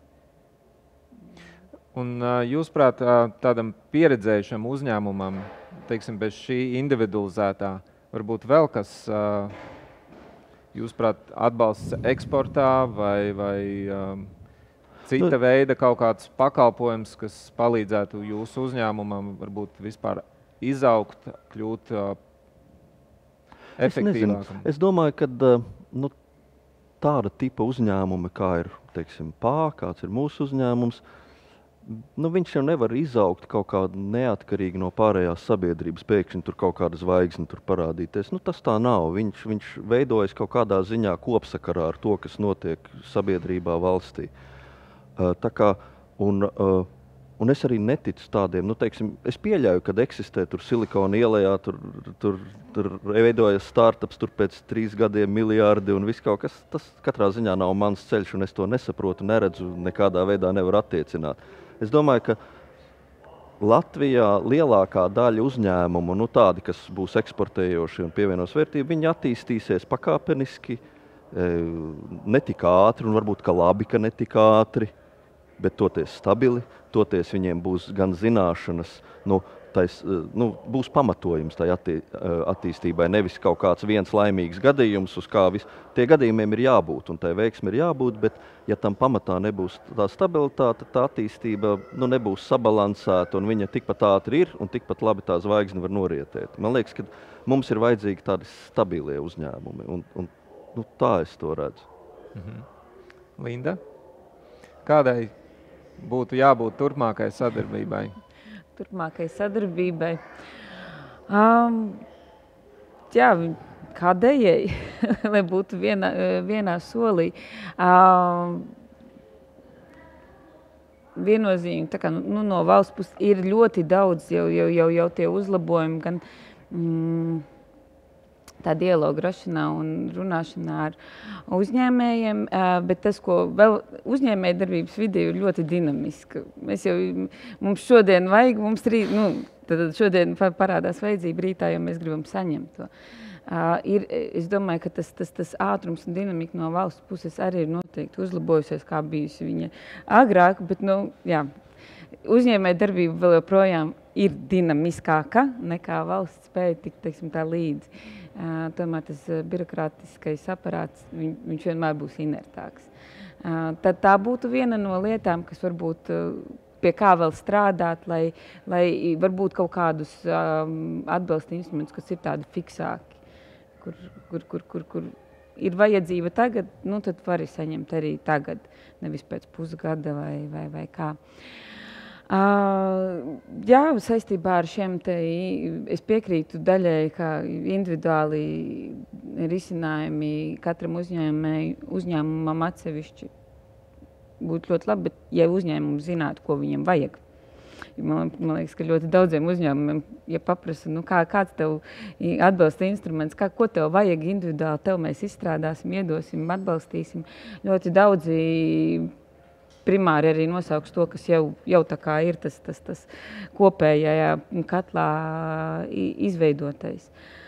Un jūsuprāt, tādam pieredzējušam uzņēmumam, teiksim, bez šī individualizētā, varbūt vēl kas, jūsuprāt, atbalsts eksportā vai cita veida kaut kāds pakalpojums, kas palīdzētu jūsu uzņēmumam varbūt vispār izaugt, kļūt efektīvākam? Es domāju, ka tāda tipa uzņēmumi, kā ir, teiksim, kāds ir mūsu uzņēmums, viņš jau nevar izaugt kaut kādu neatkarīgi no pārējās sabiedrības, pēkšņi tur kaut kāda zvaigzne tur parādīties. Tas tā nav. Viņš veidojas kaut kādā ziņā kopsakarā ar to, kas notiek sabiedrībā, valstī. Un es arī neticu tādiem, teiksim, es pieļauju, kad eksistē tur Silikona ielējā, tur veidojas startups, tur pēc 3 gadiem miljārdi un viss kaut kas. Tas katrā ziņā nav mans ceļš, un es to nesaprotu, neredzu, nekādā veidā nevaru attiecināt. Es domāju, ka Latvijā lielākā daļa uzņēmumu, tādi, kas būs eksportējoši un pievienos vērtību, viņi attīstīsies pakāpeniski, ne tik ātri, un varbūt ka labi, ka ne tik ātri. bet toties stabili, toties viņiem būs gan zināšanas, būs pamatojums tai attīstībai, nevis kaut kāds viens laimīgs gadījums, uz kā tie gadījumiem ir jābūt, un tai veiksmi ir jābūt, bet ja tam pamatā nebūs tā stabilitāte, tā attīstība nebūs sabalansēta, un viņa tikpat ātri ir, un tikpat labi tā zvaigzne var norietēt. Man liekas, ka mums ir vajadzīgi tādi stabilie uzņēmumi, un tā es to redzu. Linda, kādai būtu jābūt turpmākai sadarbībai? Turpmākai sadarbībai. Kādējai, lai būtu vienā solī. Viennozīmīgi, tā kā no valsts puses ir ļoti daudz jau tie uzlabojumi, gan tā dialoga rašanā un runāšanā ar uzņēmējiem, bet tas, ko vēl uzņēmēja darbības vide ir ļoti dinamiska. Mums šodien vajag, tad šodien parādās vajadzība, rītā jau mēs gribam saņemt to. Es domāju, ka tas ātrums un dinamika no valsts puses arī ir noteikti uzlabojusies, kā bijusi viņa agrāk, bet, uzņēmēja darbība vēl joprojām ir dinamiskāka nekā valsts spēja tikt, teiksim, tā līdzi. Tomēr tas birokrātiskais aparāts, viņš vienmēr būs inertāks. Tad tā būtu viena no lietām, kas varbūt pie kā vēl strādāt, lai varbūt kaut kādus atbalsta instrumentus, kas ir tādi fiksāki, kur ir vajadzība tagad, tad vari saņemt arī tagad, nevis pēc pusgada vai kā. Saistībā ar šiem es piekrītu daļai, ka individuāli risinājumi katram uzņēmumam atsevišķi būtu ļoti labi, bet ja uzņēmumi zinātu, ko viņiem vajag. Man liekas, ka ļoti daudziem uzņēmumiem, ja paprasa, kāds tev atbalsta instruments, ko tev vajag individuāli, tev mēs izstrādāsim, iedosim, atbalstīsim. Ļoti daudzi primāri arī nosauks to, kas jau tā kā ir tas kopējā katlā izveidotais.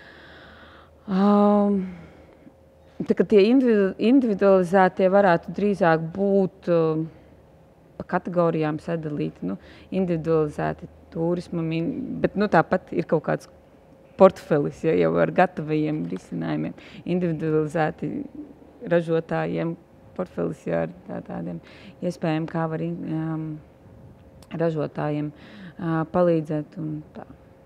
Tā kā tie individualizētie varētu drīzāk būt pa kategorijām sadalīti, individualizēti turismam, bet tāpat ir kaut kāds portfelis jau ar gatavajiem risinājumiem, individualizēti ražotājiem, portfelis jau ar tādiem iespējām, kā var ražotājiem palīdzēt un tā.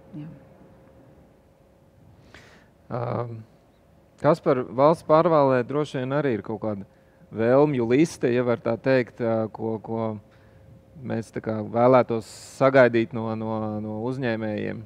Kaspar, valsts pārvaldē droši vien arī ir kaut kāda vēlmju liste, ja var tā teikt, ko mēs tā kā vēlētos sagaidīt no uzņēmējiem.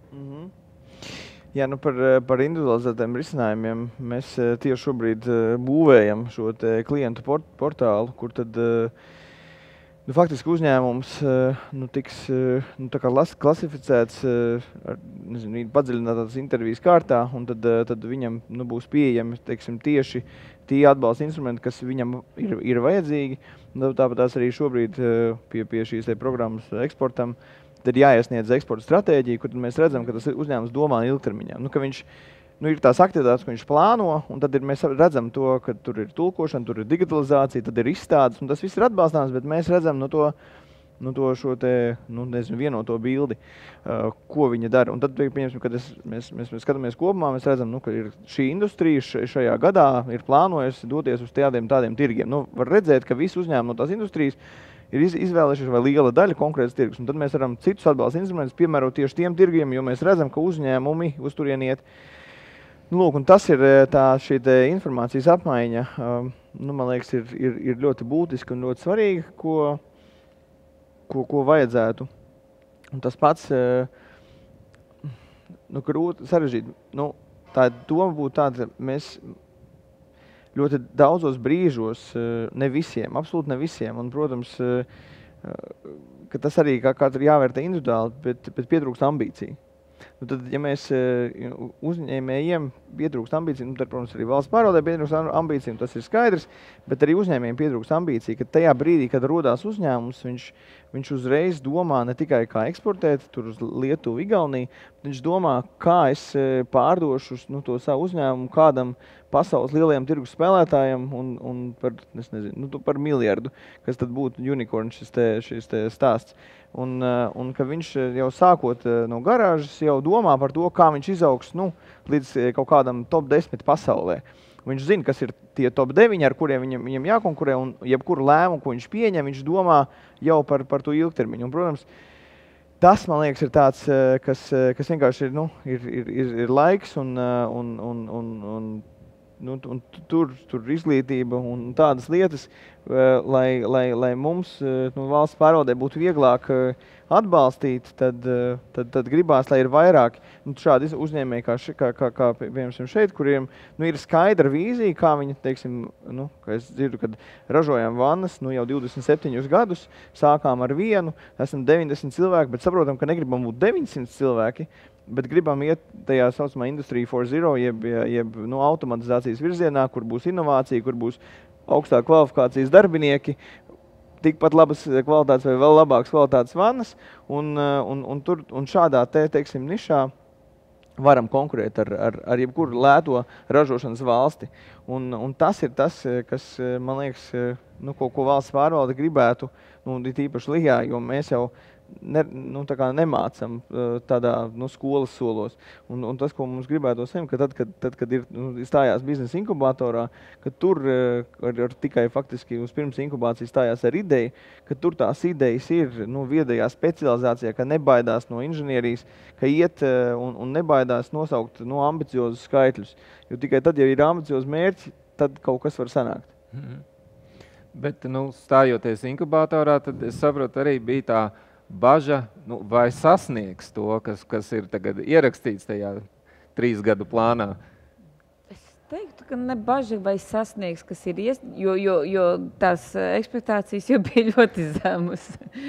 Jā, par individualizētiem risinājumiem mēs tieši šobrīd būvējam šo klientu portālu, kur tad faktiski uzņēmums tiks tā kā klasificēts padziļinātās intervijas kārtā, un tad viņam būs pieejami, teiksim, tieši tie atbalsta instrumenti, kas viņam ir vajadzīgi. Tāpat arī šobrīd pie šīs programmas eksportam tad jāiesniedz eksporta stratēģija, kur mēs redzam, ka tas uzņēmums domā ilgtermiņā. Ka viņš ir tās aktivitātes, ko viņš plāno, un tad mēs redzam to, ka tur ir tulkošana, tur ir digitalizācija, tad ir izstādes, un tas viss ir atbalstāms, bet mēs redzam šo vienoto bildi, ko viņa dara. Un tad, pieņemsim, kad mēs skatāmies kopumā, mēs redzam, ka ir šī industrija šajā gadā ir plānojusi doties uz tādiem tirgiem. Var redzēt, ka visi uzņēmumi no tās industrijas ir izvēlējušies vai liela daļa konkrētas tirgus. Un tad mēs varam citus atbalsta instrumentus piemērot tieši tiem tirgiem, jo mēs redzam, ka uzņēmumi uz turieni iet. Un tas ir šī informācijas apmaiņa, man liekas, ir ļoti būtiska un ļoti svarīga, ko vajadzētu. Un tas pats, sarežģīt. Tā doma būtu tāda, mēs ļoti daudzos brīžos, ne visiem, absolūti ne visiem, un, protams, ka tas arī katru jāvērtē individuāli, bet pietrūkst ambīcija. Nu, tad, ja mēs uzņēmējiem pietrūkst ambīciju, tad, protams, arī valsts pārvaldē pietrūkst ambīciju, tas ir skaidrs, bet arī uzņēmējiem pietrūkst ambīcija, ka tajā brīdī, kad rodās uzņēmums, viņš uzreiz domā ne tikai kā eksportēt tur uz Lietuvu, Igauniju, viņš domā, kā es pārdošu to savu uzņēmumu kādam pasaules lielajiem tirgus spēlētājiem un par, es nezinu, par miljardu, kas tad būtu unicorn šis te stāsts. Un ka viņš jau sākot no garāžas jau domā par to, kā viņš izaugs līdz kaut kādam top 10 pasaulē. Viņš zina, kas ir tie top 9, ar kuriem viņam jākonkurē, un jebkuru lēmumu, ko viņš pieņem, viņš domā jau par to ilgtermiņu. Un, protams, tas, man liekas, ir tāds, kas vienkārši ir laiks un tur izglītība un tādas lietas, lai mums valsts pārvaldē būtu vieglāk atbalstīt, tad gribās, lai ir vairāk šādi uzņēmēji kā piemēram šeit, kuriem ir skaidra vīzija, kā viņi, teiksim, kā es dzirdu, kad ražojam vannas jau 27 gadus, sākām ar vienu, esam 90 cilvēki, bet saprotam, ka negribam būt 900 cilvēki, bet gribam iet tajā saucamā Industry 4.0, jeb automatizācijas virzienā, kur būs inovācija, kur būs augstā kvalifikācijas darbinieki, tikpat labas kvalitātes vai vēl labākas kvalitātes vannas, un šādā teiksim, nišā varam konkurēt ar jebkuru lēto ražošanas valsti. Un tas ir tas, kas, man liekas, ko valsts pārvalde gribētu, īpaši Lijā, jo mēs jau nemācam tādā skolas solos. Un tas, ko mums gribētu saņemt, ka tad, kad ir stājās biznesa inkubatorā, ka tur ar tikai faktiski uz pirms inkubācijas stājās ar ideju, ka tur tās idejas ir viedajā specializācijā, ka nebaidās no inženierijas, ka iet un nebaidās nosaukt ambiciozus skaitļus. Jo tikai tad, ja ir ambiciozi mērķi, tad kaut kas var sanākt. Bet, stājoties inkubatorā, tad es saprotu, arī bija tā baža, vai sasniegs to, kas ir tagad ierakstīts tajā 3 gadu plānā? Es teiktu, ka ne baža vai sasniegs, kas ir jo tās ekspektācijas jau bija ļoti zemas.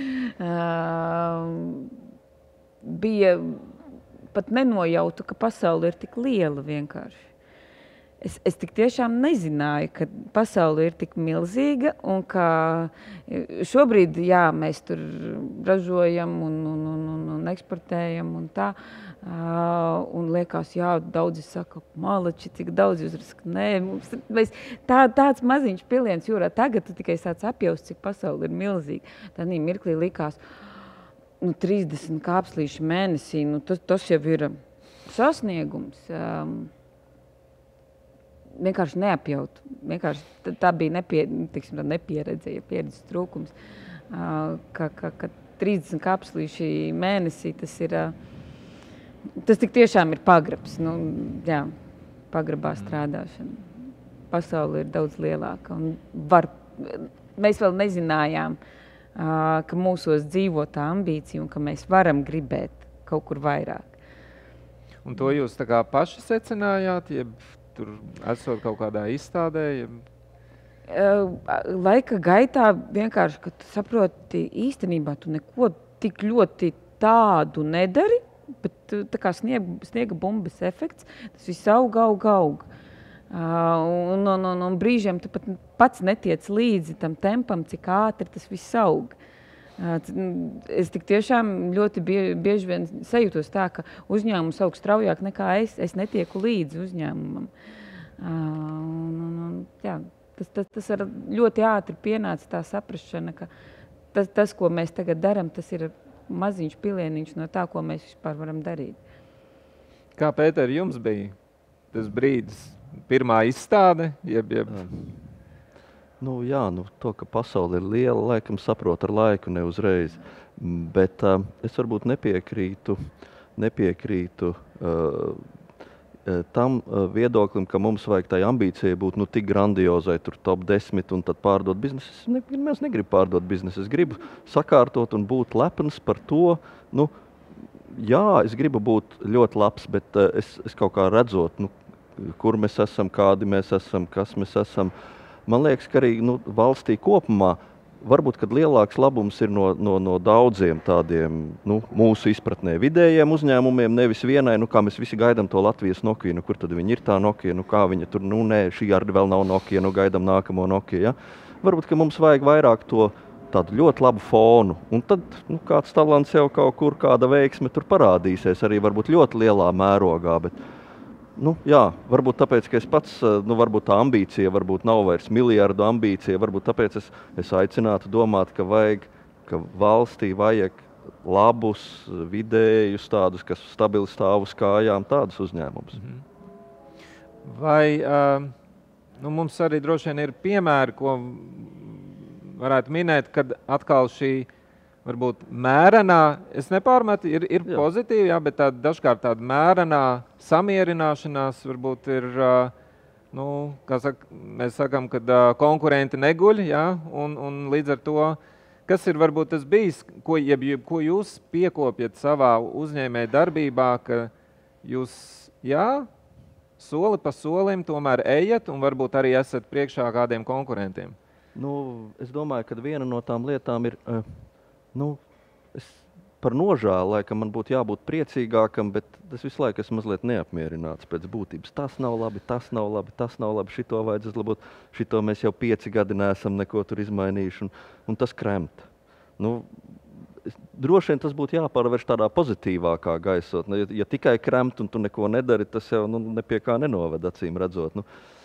Bija pat nenojautu, ka pasaule ir tik liela vienkārši. Es tik tiešām nezināju, ka pasaule ir tik milzīga un ka šobrīd, jā, mēs tur ražojam un eksportējam un tā. Un liekas, jā, daudzi saka, malači, cik daudz jūs raskat. Nē, tāds maziņš piliens jūrā. Tagad tu tikai sāc apjaust, cik pasaule ir milzīga. Tādī mirklī likās, 30 kāpslīši mēnesī, tas jau ir sasniegums. Vienkārši neapjaut. Vienkārši tā bija nepieredze, pieredzes trūkums. Ka 30 kapslīši mēnesī tas tik tiešām ir pagrabs. Jā, pagrabā strādāšana. Pasaule ir daudz lielāka. Mēs vēl nezinājām, ka mūsos dzīvo tā ambīcija un ka mēs varam gribēt kaut kur vairāk. Un to jūs tā kā paši secinājāt, jeb tur esot kaut kādā izstādē? Laika gaitā vienkārši, ka tu saproti, īstenībā tu neko tik ļoti tādu nedari, bet tā kā sniega bumbas efekts, tas viss aug. Un brīžiem tu pats netiec līdzi tam tempam, cik ātri tas viss aug. Es tik tiešām ļoti bieži vien sajūtos tā, ka uzņēmums aug straujāk nekā es netieku līdzi uzņēmumam. Jā, tas ar ļoti ātri pienāca tā saprašana, ka tas, ko mēs tagad daram, tas ir maziņš pilieniņš no tā, ko mēs vispār varam darīt. Kā, Pēter, jums bija tas brīdis, pirmā izstāde? To, ka pasaule ir liela, laikam saprot ar laiku, ne uzreiz. Bet es varbūt nepiekrītu tam viedoklim, ka mums vajag tai ambīcijai būt tik grandiozai, tur top 10 un tad pārdot biznesu. Es negribu pārdot biznesu, es gribu sakārtot un būt lepns par to. Jā, es gribu būt ļoti labs, bet es kaut kā redzot, kur mēs esam, kādi mēs esam, kas mēs esam. Man liekas, ka arī valstī kopumā varbūt, kad lielāks labums ir no daudziem tādiem, mūsu izpratnē vidējiem uzņēmumiem, nevis vienai, kā mēs visi gaidām to Latvijas Nokia, kur tad viņi ir tā Nokia, kā viņa tur, nē, šī arī vēl nav Nokia, gaidām nākamo Nokia, ja? Varbūt, ka mums vajag vairāk to tādu ļoti labu fonu, un tad, kāds talants jau kaut kur, kāda veiksme tur parādīsies, arī varbūt ļoti lielā mērogā, bet, jā, varbūt tāpēc, ka es pats, varbūt tā ambīcija, varbūt nav vairs miljardu ambīcija, varbūt tāpēc es aicinātu domāt, ka valstī vajag labus, vidējus tādus, kas stabili stāv uz kājām, tādus uzņēmumus. Vai mums arī droši vien ir piemēri, ko varētu minēt, kad atkal šī varbūt mērenā, es nepārmetu, ir pozitīvi, jā, bet dažkārt tāda mērenā samierināšanās varbūt ir, mēs sakam, kad konkurenti neguļ, jā, un līdz ar to, kas ir varbūt tas bijis, ko jūs piekopjat savā uzņēmēja darbībā, ka jūs, soli pa solim tomēr ejat un varbūt arī esat priekšā kādiem konkurentiem? Es domāju, ka viena no tām lietām ir, es par nožēlu, ka man būtu jābūt priecīgākam, bet es visu laiku esmu mazliet neapmierināts pēc būtības. Tas nav labi, tas nav labi, tas nav labi, šito vajadzēs uzlabot, šito mēs jau 5 gadi neesam neko tur izmainījuši, un tas kremt. Droši vien tas būtu jāpārvērš tādā pozitīvākā gaisotnē. Ja tikai kremt un tu neko nedari, tas jau ne pie kā nenoved, acīm redzot.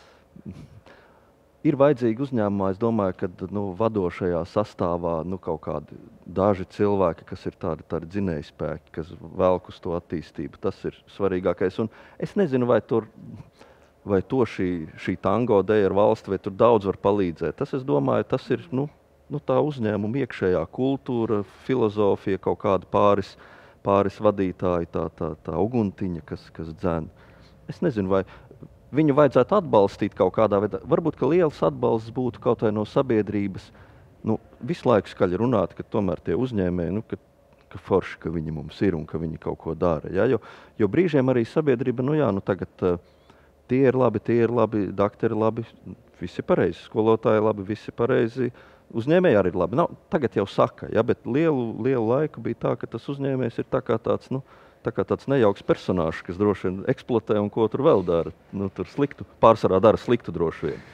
Ir vajadzīgi uzņēmumā, es domāju, ka vadošajā sastāvā kaut kādi daži cilvēki, kas ir tādi dzinējspēki, kas velk uz to attīstību. Tas ir svarīgākais. Un es nezinu, vai to šī tango deja ar valsti, vai tur daudz var palīdzēt. Tas, es domāju, tas ir tā uzņēmuma iekšējā kultūra, filozofija, kaut kāda pāris vadītāji, tā uguntiņa, kas dzen. Es nezinu, vai viņu vajadzētu atbalstīt kaut kādā veidā. Varbūt, ka liels atbalsts būtu kaut vai no sabiedrības. Visu laiku skaļi runāt, ka tomēr tie uzņēmēji, ka forši, ka viņi mums ir un ka viņi kaut ko dara. Ja? Jo brīžiem arī sabiedrība, tagad tie ir labi, daktori labi, visi pareizi, skolotāji labi, visi pareizi, uzņēmēji arī labi. Tagad jau saka, ja? Bet lielu laiku bija tā, ka tas uzņēmējs ir tā kā tāds nejauks personāžs, kas droši vien eksploatē un ko tur vēl dara. Tur sliktu, pārsvarā dara sliktu droši vien.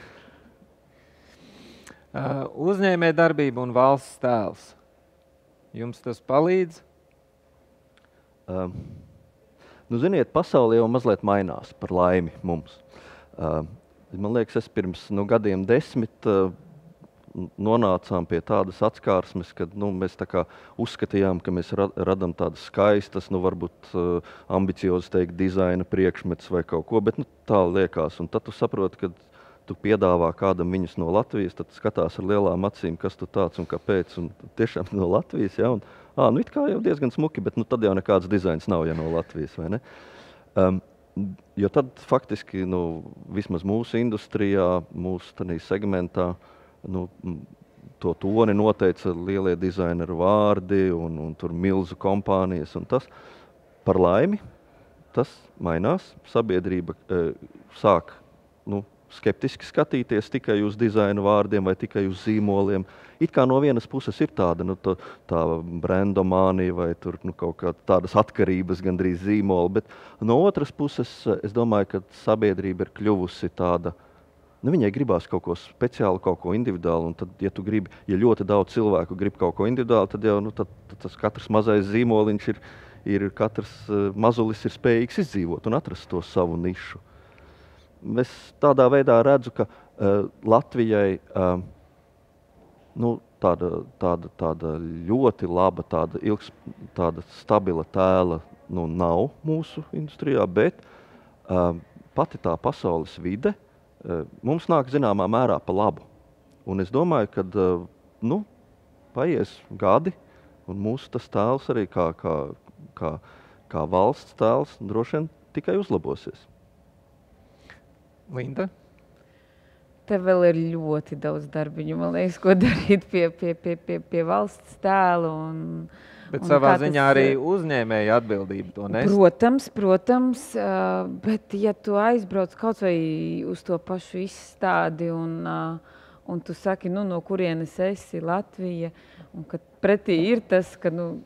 Uzņēmē darbība un valsts tēls. Jums tas palīdz? Ziniet, pasaule jau mazliet mainās par laimi mums. Man liekas, es pirms gadiem 10 nonācām pie tādas atskārsmes, kad mēs tā kā uzskatījām, ka mēs radam tādas skaistas, varbūt ambiciozi teikt, dizaina priekšmets vai kaut ko, bet tā liekas. Un tad tu saproti, ka tu piedāvā kādam viņus no Latvijas, tad skatās ar lielām acīm, kas tu tāds un kāpēc, un tiešām no Latvijas, ja, un it kā jau diezgan smuki, bet tad jau nekāds dizains nav, ja no Latvijas, vai ne? Jo tad faktiski, vismaz mūsu industrijā, mūsu tādā segmentā, to toni noteica lielie dizaineru vārdi un tur milzu kompānijas. Un tas, par laimi, tas mainās. Sabiedrība sāk skeptiski skatīties tikai uz dizaina vārdiem vai tikai uz zīmoliem. It kā no vienas puses ir tāda tā brandomānija vai tur kaut kā tādas atkarības gandrīz zīmoli, bet no otras puses es domāju, ka sabiedrība ir kļuvusi tāda. Viņai gribās kaut ko speciālu, kaut ko individuālu, un tad, ja ļoti daudz cilvēku grib kaut ko individuālu, tad jau tad tas katrs mazais zīmoliņš katrs mazulis ir spējīgs izdzīvot un atrast to savu nišu. Es tādā veidā redzu, ka Latvijai tāda ļoti laba, tāda stabila tēla nav mūsu industrijā, bet pati tā pasaules vide mums nāk zināmā mērā pa labu. Un es domāju, ka paies gadi, un mūsu tas tēls arī kā valsts tēls droši vien tikai uzlabosies. Linda? Te vēl ir ļoti daudz darbiņu, man liekas, ko darīt pie valsts tēla. Bet savā ziņā arī uzņēmēja atbildība to nes. Protams, bet ja tu aizbrauc kaut vai uz to pašu izstādi un un tu saki, nu, no kurienes esi Latvija, un kad pretī ir tas, ka, nu,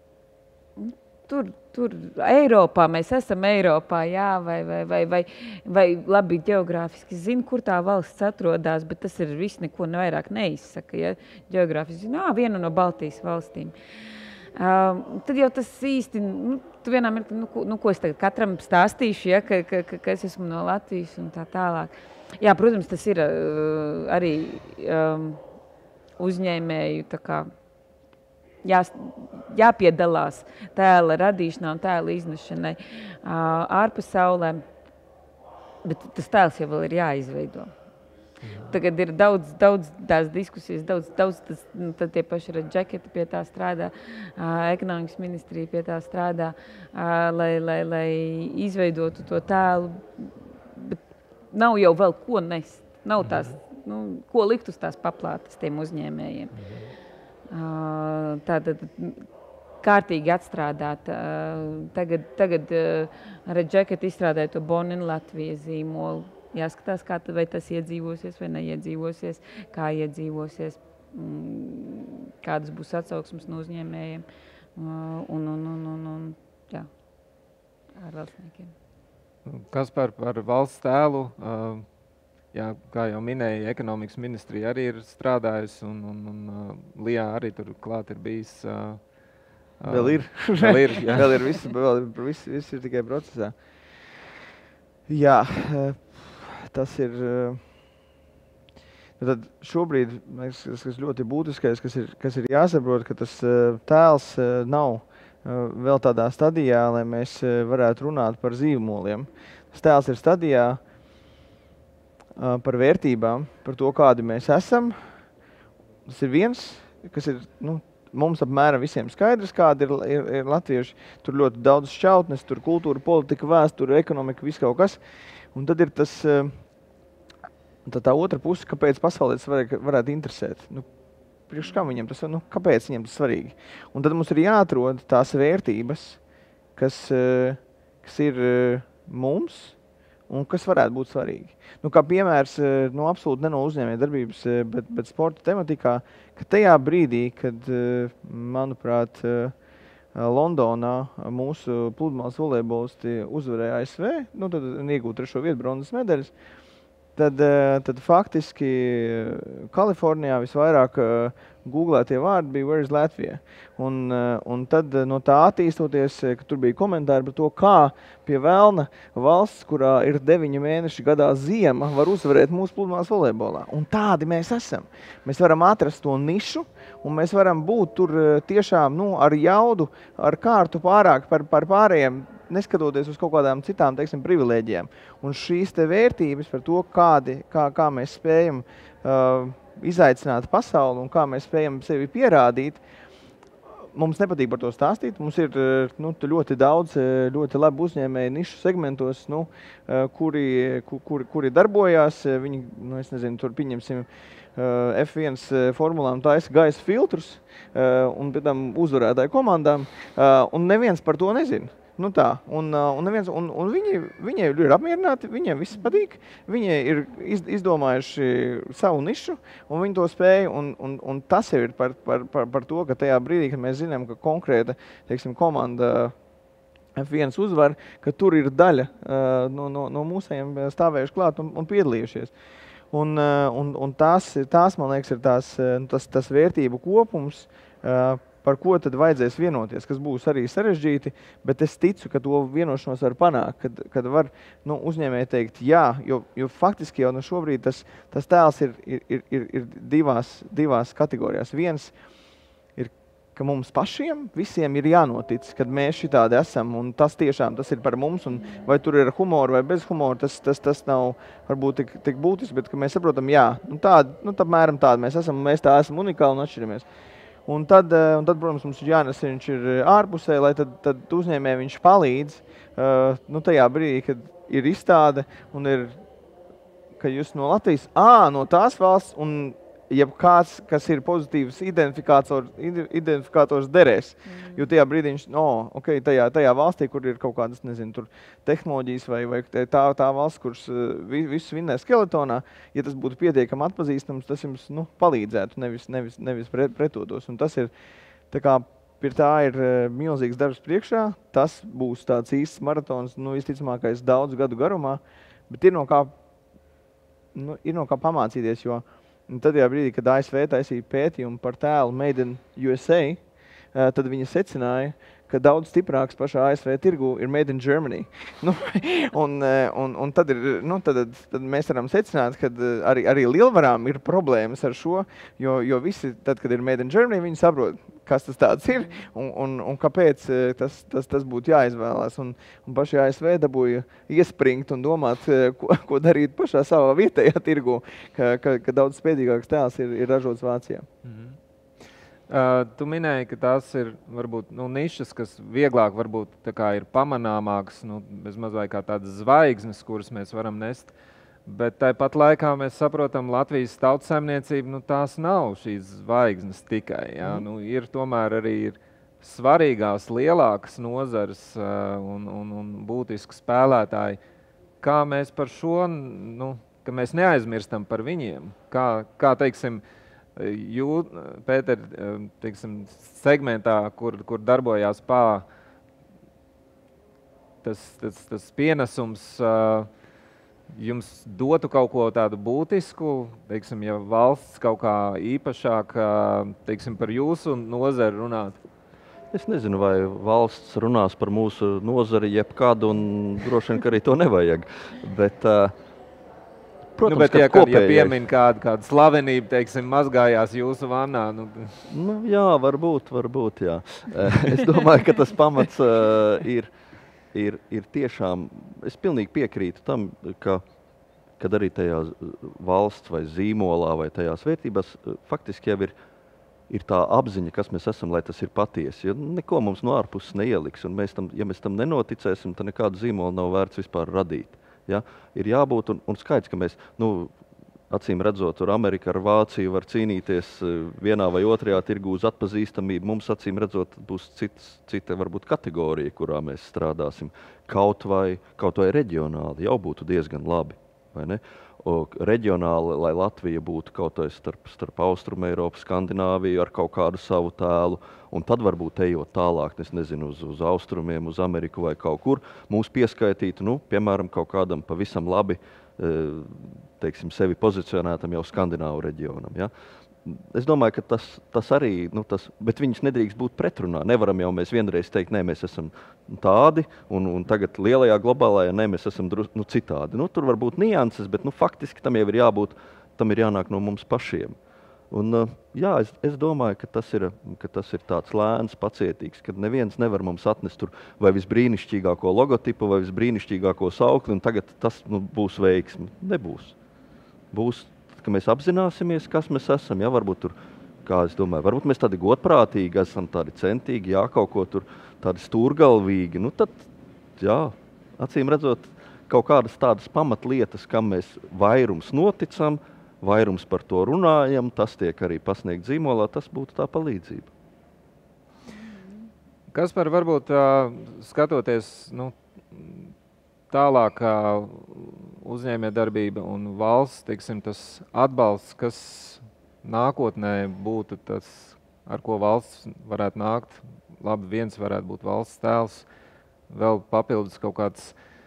tur Eiropā, mēs esam Eiropā, jā, vai labi ģeogrāfiski zina, kur tā valsts atrodas, bet tas ir viss neko vairāk neizsaka, ja ģeogrāfiski zina, viena no Baltijas valstīm. Tad jau tas īsti, nu, tu vienā mirklī, nu, ko es tagad katram stāstīšu, ja, ka es esmu no Latvijas un tā tālāk. Jā, protams, tas ir arī uzņēmēju tā kā jāpiedalās tēla radīšanā un tēla iznešanai ārpasaulē, bet tas tēls jau vēl ir jāizveido. Tagad ir daudz tās diskusijas, daudz tas, nu, tad tie paši Redžeketi pie tā strādā, ekonomikas ministrija pie tā strādā, lai izveidotu to tēlu, bet nav jau vēl ko nest, nav tās, nu, ko likt uz tās paplātes tiem uzņēmējiem. Tātad kārtīgi atstrādāt. Tagad Redžeketi izstrādāja to Born in Latvija zīmolu. Jāskatās, vai tas iedzīvosies vai neiedzīvosies, kā iedzīvosies, kādas būs atsauksmes no uzņēmējiem un jā, ārvalstniekiem. Kaspar, par valsts tēlu, jā, kā jau minēja, ekonomikas ministrija arī ir strādājusi un Lijā arī tur klāt ir bijis. Vēl ir. Jā. Vēl ir viss ir tikai procesā. Jā, tas ir. Tad šobrīd, kas ļoti būtiskais, kas ir jāsaprot, ka tas tēls nav vēl tādā stadijā, lai mēs varētu runāt par zīmoliem. Tas tēls ir stadijā par vērtībām, par to, kādi mēs esam. Tas ir viens, kas ir, nu, mums apmēram visiem skaidrs, kādi ir latvieši. Tur ļoti daudz šķautnes, tur kultūra, politika, vēsture, ekonomika, viss kaut kas. Un tad ir tas, tā otra puse, kāpēc pasaulē tas varētu interesēt. Nu, priekš kā viņiem tas, nu, kāpēc viņiem tas svarīgi? Un tad mums ir jāatrod tās vērtības, kas ir mums, un kas varētu būt svarīgi. Nu, kā piemērs, nu, absolūti ne no uzņēmēja darbības, bet sporta tematikā, ka tajā brīdī, kad, manuprāt, Londonā mūsu pludmales volejbolisti uzvarēja ASV, nu, tad iegūta 3. vietu bronzas medaļas, tad faktiski Kalifornijā visvairāk googlētie vārdi bija Where is Latvia? Un tad no tā attīstoties, ka tur bija komentāri par to, kā pie velna valsts, kurā ir 9 mēneši gadā ziema, var uzvarēt mūsu pludmales volejbolā. Un tādi mēs esam. Mēs varam atrast to nišu, un mēs varam būt tur tiešām, nu, ar jaudu, ar kārtu pārāk par pārējiem, neskatoties uz kaut kādām citām, teiksim, privilēģijām. Un šīs te vērtības par to, kā mēs spējam izaicināt pasauli un kā mēs spējam sevi pierādīt, mums nepatīk par to stāstīt. Mums ir, nu, ļoti daudz ļoti labi uzņēmēji nišu segmentos, nu, kuri darbojās. Viņi, nu, es nezinu, tur pieņemsim F1 formulām taisa gaisa filtrus un pēc tam uzvarētāju komandām, un neviens par to nezina. Nu tā, un viņi ir apmierināti, viņiem viss patīk, viņi ir izdomājuši savu nišu, un viņi to spēja, un tas jau ir par to, ka tajā brīdī, kad mēs zinām, ka konkrēta, teiksim, komanda F1 uzvar, ka tur ir daļa no mūsējiem stāvējuši klāt un piedalījušies. Un tās, man liekas, ir tas vērtību kopums, par ko tad vajadzēs vienoties, kas būs arī sarežģīti, bet es ticu, ka to vienošanos var panākt, kad var, nu, uzņēmēji teikt jā, jo faktiski jau no šobrīd tas tēls ir divās kategorijās. Viens ir, ka mums pašiem visiem ir jānotic, kad mēs šitādi esam, un tas tiešām tas ir par mums, un vai tur ir humoru vai bez humoru, tas nav varbūt tik būtiski, bet ka mēs saprotam, jā, apmēram tādi mēs esam, un mēs tā esam unikāli un atšķiramies. Un tad, protams, mums Jānis viņš ir ārpusē, lai tad uzņēmēji viņš palīdz, nu, tajā brīdī, kad ir izstāde un ir, ka jūs no Latvijas, no tās valsts, un jebkāds, kas ir pozitīvs identifikators derēs. Jo tajā brīdī viņš, okay, tajā valstī, kur ir kaut kādas, nezinu, tur tehnoloģijas vai tā valsts, kuras visus vinnē skeletonā, ja tas būtu pietiekami atpazīstams, tas jums palīdzētu, nevis pretotos. Un tas ir, tā ir milzīgs darbs priekšā, tas būs tāds īsts maratons, visticamākais daudz gadu garumā, bet ir no kā pamācīties, jo tajā brīdī, kad ASV taisīja pētījumu par tēlu Made in USA, tad viņi secināja, ka daudz stiprāks pašā ASV tirgu ir Made in Germany. Un tad mēs varam secināt, ka arī lielvarām ir problēmas ar šo, jo visi, tad, kad ir Made in Germany, viņi saprot, kas tas tāds ir un kāpēc tas būtu jāizvēlās. Un paši ASV dabūja iespringt un domāt, ko darīt pašā savā vietējā tirgu, ka daudz spēcīgāks tēls ir ražots Vācijā. Tu minēji, ka tās ir varbūt nišas, kas vieglāk varbūt tā kā ir pamanāmākas, bez mazliet kā tādas zvaigznes, kuras mēs varam nest. Bet tāpat laikā mēs saprotam, Latvijas tautsaimniecība, tās nav šīs zvaigznes tikai. Ja? Ir tomēr arī svarīgās, lielākas nozares un būtiski spēlētāji. Kā mēs par šo, ka mēs neaizmirstam par viņiem? Kā teiksim, Pēter, teiksim, segmentā, kur darbojās PA, tas pienesums jums dotu kaut ko tādu būtisku, teiksim, ja valsts kaut kā īpašāk, teiksim, par jūsu nozari runāt? Es nezinu, vai valsts runās par mūsu nozari jebkādu, un droši vien, ka arī to nevajag. Bet, protams, bet ja piemin kādu slavenību, teiksim, mazgājās jūsu vannā. Jā, varbūt, jā. Es domāju, ka tas pamats ir tiešām, es pilnīgi piekrītu tam, kad arī tajā valsts vai zīmolā vai tajās vērtībās faktiski jau ir tā apziņa, kas mēs esam, lai tas ir patiesi. Jo neko mums no ārpuses neieliks, un ja mēs tam nenoticēsim, tad nekādu zīmolu nav vērts vispār radīt. Ja? Ir jābūt, un skaidrs, ka mēs, acīm redzot, tur Amerika ar Vāciju var cīnīties vienā vai otrajā tirgu uz atpazīstamību. Mums, acīm redzot, būs cita varbūt kategorija, kurā mēs strādāsim. Kaut vai reģionāli jau būtu diezgan labi, vai ne? Reģionāli, lai Latvija būtu kaut vai starp Austrumu Eiropu, Skandināviju ar kaut kādu savu tēlu, un tad varbūt ejot tālāk, es nezinu, uz Austrumiem, uz Ameriku vai kaut kur, mūs pieskaitītu, piemēram, kaut kādam pavisam labi, teiksim, sevi pozicionētam jau Skandināvu reģionam. Ja? Es domāju, ka tas arī, bet viņas nedrīkst būt pretrunā. Nevaram jau mēs vienreiz teikt, nē, mēs esam tādi, un tagad lielajā globālajā, nē, mēs esam citādi. Tur var būt nianses, bet faktiski tam jau ir jābūt, tam ir jānāk no mums pašiem. Un, jā, es domāju, ka tas ir tāds lēns, pacietīgs, kad neviens nevar mums atnest tur vai visbrīnišķīgāko logotipu, vai visbrīnišķīgāko saukli, un tagad tas būs veiksmi. Nebūs. Būs, ka mēs apzināsimies, kas mēs esam, ja, varbūt tur, kā es domāju, varbūt mēs tādi godprātīgi, esam tādi centīgi, jā, kaut ko tur tādi stūrgalvīgi, tad, jā, acīm redzot, kaut kādas tādas pamatlietas, kam mēs vairums noticam, vairums par to runājam, tas tiek arī pasniegt zīmolā, tas būtu tā palīdzība. Kaspar, varbūt skatoties, tālāk uzņēmējdarbība un valsts, teiksim, tas atbalsts, kas nākotnē būtu tas, ar ko valsts varētu nākt. Labi, viens varētu būt valsts tēls, vēl papildus kaut kāds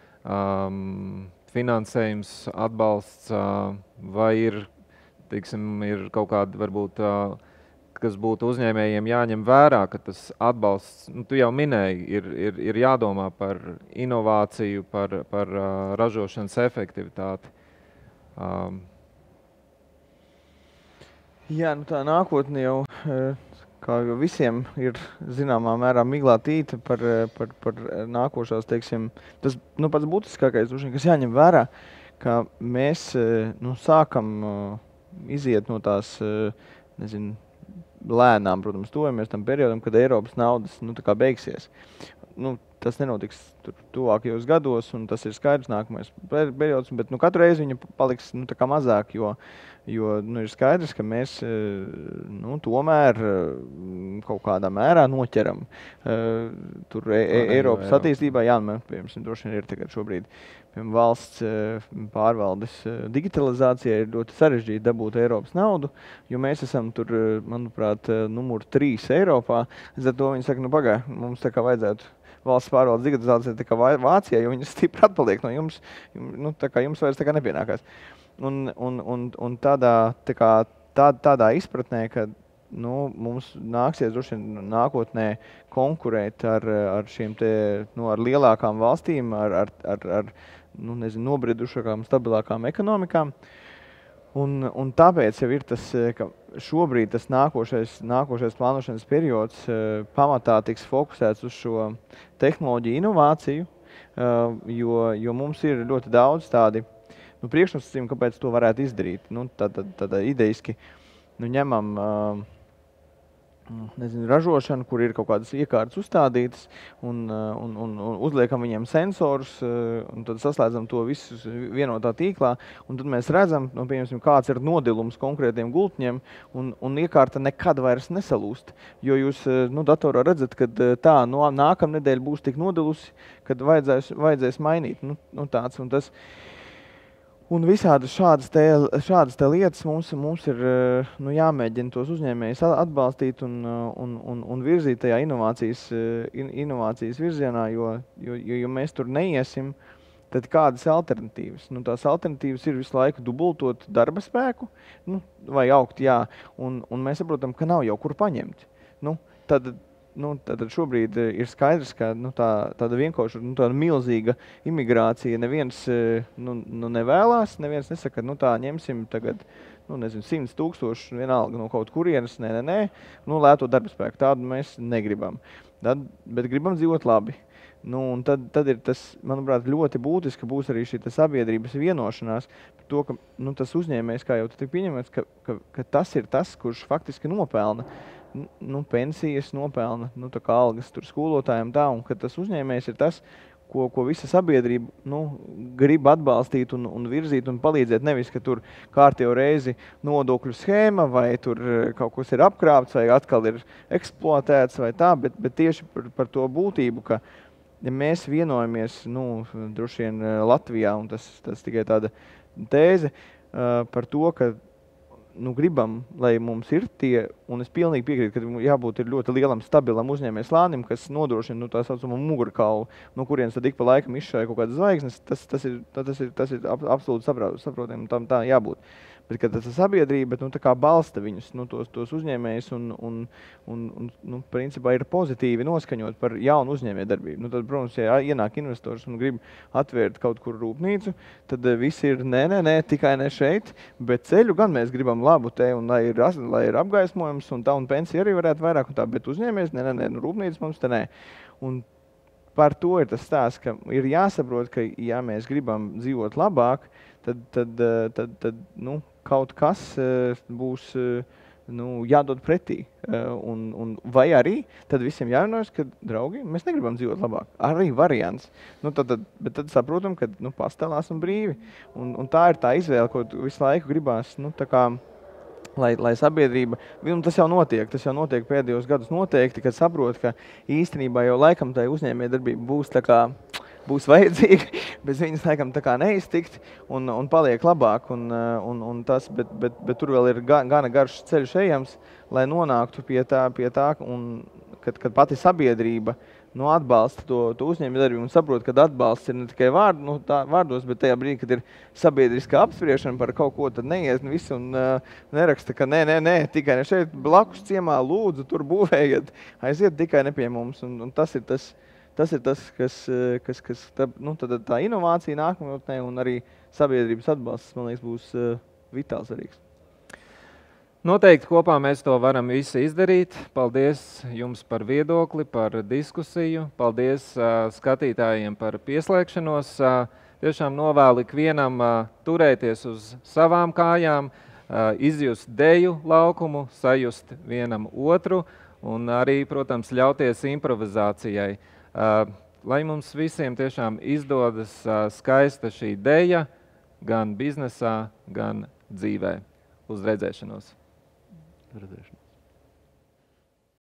finansējums, atbalsts, vai ir, teiksim, ir kaut kāda varbūt, kas būtu uzņēmējiem jāņem vērā, ka tas atbalsts, tu jau minēji, ir jādomā par inovāciju, par ražošanas efektivitāti. Jā, tā nākotne jau, kā jau visiem ir zināmā mērā miglātīta par nākošās, teiksim, tas pats būtiskākais, kas jāņem vērā, ka mēs sākam iziet no tās, nezinu, lēnām, protams, tojamies tam periodam, kad Eiropas naudas tā kā beigsies. tas nenotiks tuvākajos gados, un tas ir skaidrs nākamais periods, bet katru reizi viņa paliks tā kā mazāk, jo ir skaidrs, ka mēs tomēr kaut kādā mērā noķeram tur Eiropas attīstībā. Jā, piemēram, droši vien ir tagad šobrīd valsts pārvaldes digitalizācija ir ļoti sarežģīti dabūt Eiropas naudu, jo mēs esam tur, manuprāt, numur 3 Eiropā. Līdz ar to viņi saka, pagāj, mums tā kā vajadzētu valsts pārvaldes digitalizācija tā kā Vācijā, jo viņas stipri atpaliek no jums, tā kā jums vairs tā kā nepienākās. Un tādā izpratnē, ka mums nāksies droši vien nākotnē konkurēt ar šiem ar lielākām valstīm, ar nobriedušākām, stabilākām ekonomikām. Un tāpēc jau ir tas, ka šobrīd tas nākošais plānošanas periods pamatā tiks fokusēts uz šo tehnoloģiju inovāciju, jo mums ir ļoti daudz tādi priekšnosacījumi, kāpēc to varētu izdarīt. Tad idejiski ņemam ražošanu, kur ir kaut kādas iekārtas uzstādītas un uzliekam viņiem sensorus un tad saslēdzam to visu vienotā tīklā un tad mēs redzam, piemēram, kāds ir nodilums konkrētiem gultņiem un iekārta nekad vairs nesalūst, jo jūs datorā redzat, ka nākamnedēļ būs tik nodilusi, kad vajadzēs mainīt. Tāds un tas. Un visādas šādas lietas mums ir jāmēģina tos uzņēmējus atbalstīt un virzīt tajā inovācijas virzienā, jo mēs tur neiesim, tad kādas alternatīvas? Tās alternatīvas ir visu laiku dubultot darba spēku, vai augt, jā, un mēs saprotam, ka nav jau kur paņemt. Tad šobrīd ir skaidrs, ka tāda vienkārši tāda milzīga imigrācija neviens nevēlās, neviens nesaka, ņemsim tagad 100,000 vienalga no kaut kurienes, nē, lēto darba spēku, tādu mēs negribam, bet gribam dzīvot labi. Un tad ir tas, manuprāt, ļoti būtiski būs arī šī sabiedrības vienošanās par to, ka tas uzņēmējs, kā jau tik pieņemts, ka tas ir tas, kurš faktiski nopelna pensijas, nopelna algas tur skolotājiem un ka tas uzņēmējs ir tas, ko visa sabiedrība grib atbalstīt un virzīt un palīdzēt. Nevis, ka tur kārtējo reizi nodokļu schēma vai tur kaut kas ir apkrāpts vai atkal ir eksploatēts vai tā, bet tieši par to būtību, ka ja mēs vienojamies, droši vien Latvijā, un tas tikai tāda tēze par to, ka gribam, lai mums ir tie, un es pilnīgi piekrītu, ka jābūt ir ļoti lielam, stabilam uzņēmēju slānim, kas nodrošina tā saucamo mugurkaulu, no kurienes tad ik pa laikam izšāja kaut kādas zvaigznes, tas ir absolūti saprotami, tam tā jābūt. Bet, kad tas sabiedrība tā kā balsta viņus, tos uzņēmējus un principā ir pozitīvi noskaņot par jaunu uzņēmēju darbību. Tad, protams, ja ienāk investors un grib atvērt kaut kur rūpnīcu, tad visi ir nē, tikai ne šeit, bet ceļu gan mēs gribam labu te un lai ir apgaismojums un pensija arī varētu vairāk un tā, bet uzņēmējs, nē, rūpnīca mums te nē. Un par to ir tas stāsts, ka ir jāsaprot, ka ja mēs gribam dzīvot labāk, tad kaut kas būs jādod pretī. Vai arī tad visiem jāvienojas, ka, draugi, mēs negribam dzīvot labāk. Arī variants. Bet tad saprotam, ka pastālāsim brīvi. Un tā ir tā izvēle, ko visu laiku gribās, lai sabiedrība, tas jau notiek pēdējos gadus noteikti, kad saprot, ka īstenībā jau laikam tai uzņēmējdarbība būs vajadzīga, bez viņas laikam tā kā neiztikt un paliek labāk. Bet tur vēl ir gana garš ceļš ejams, lai nonāktu pie tā un kad pati sabiedrība atbalsta to uzņēmējdarbību un saprot, ka atbalsts ir ne tikai vārdos, bet tajā brīdī, kad ir sabiedriskā apspriešana par kaut ko, tad neies visi un neraksta, ka nē, tikai ne šeit blakus ciemā lūdzu, tur būvējiet, aiziet tikai ne pie mums. Un tas ir tas, kas tā inovācija nākamotnē un arī sabiedrības atbalsts, man liekas, būs vitāli svarīgs. Noteikti kopā mēs to varam visi izdarīt. Paldies jums par viedokli, par diskusiju. Paldies skatītājiem par pieslēgšanos. Tiešām novēlu ikvienam turēties uz savām kājām, izjust deju laukumu, sajust vienam otru un arī, protams, ļauties improvizācijai. lai mums visiem tiešām izdodas skaista šī ideja gan biznesā, gan dzīvē. Uz redzēšanos. Redzēšanos.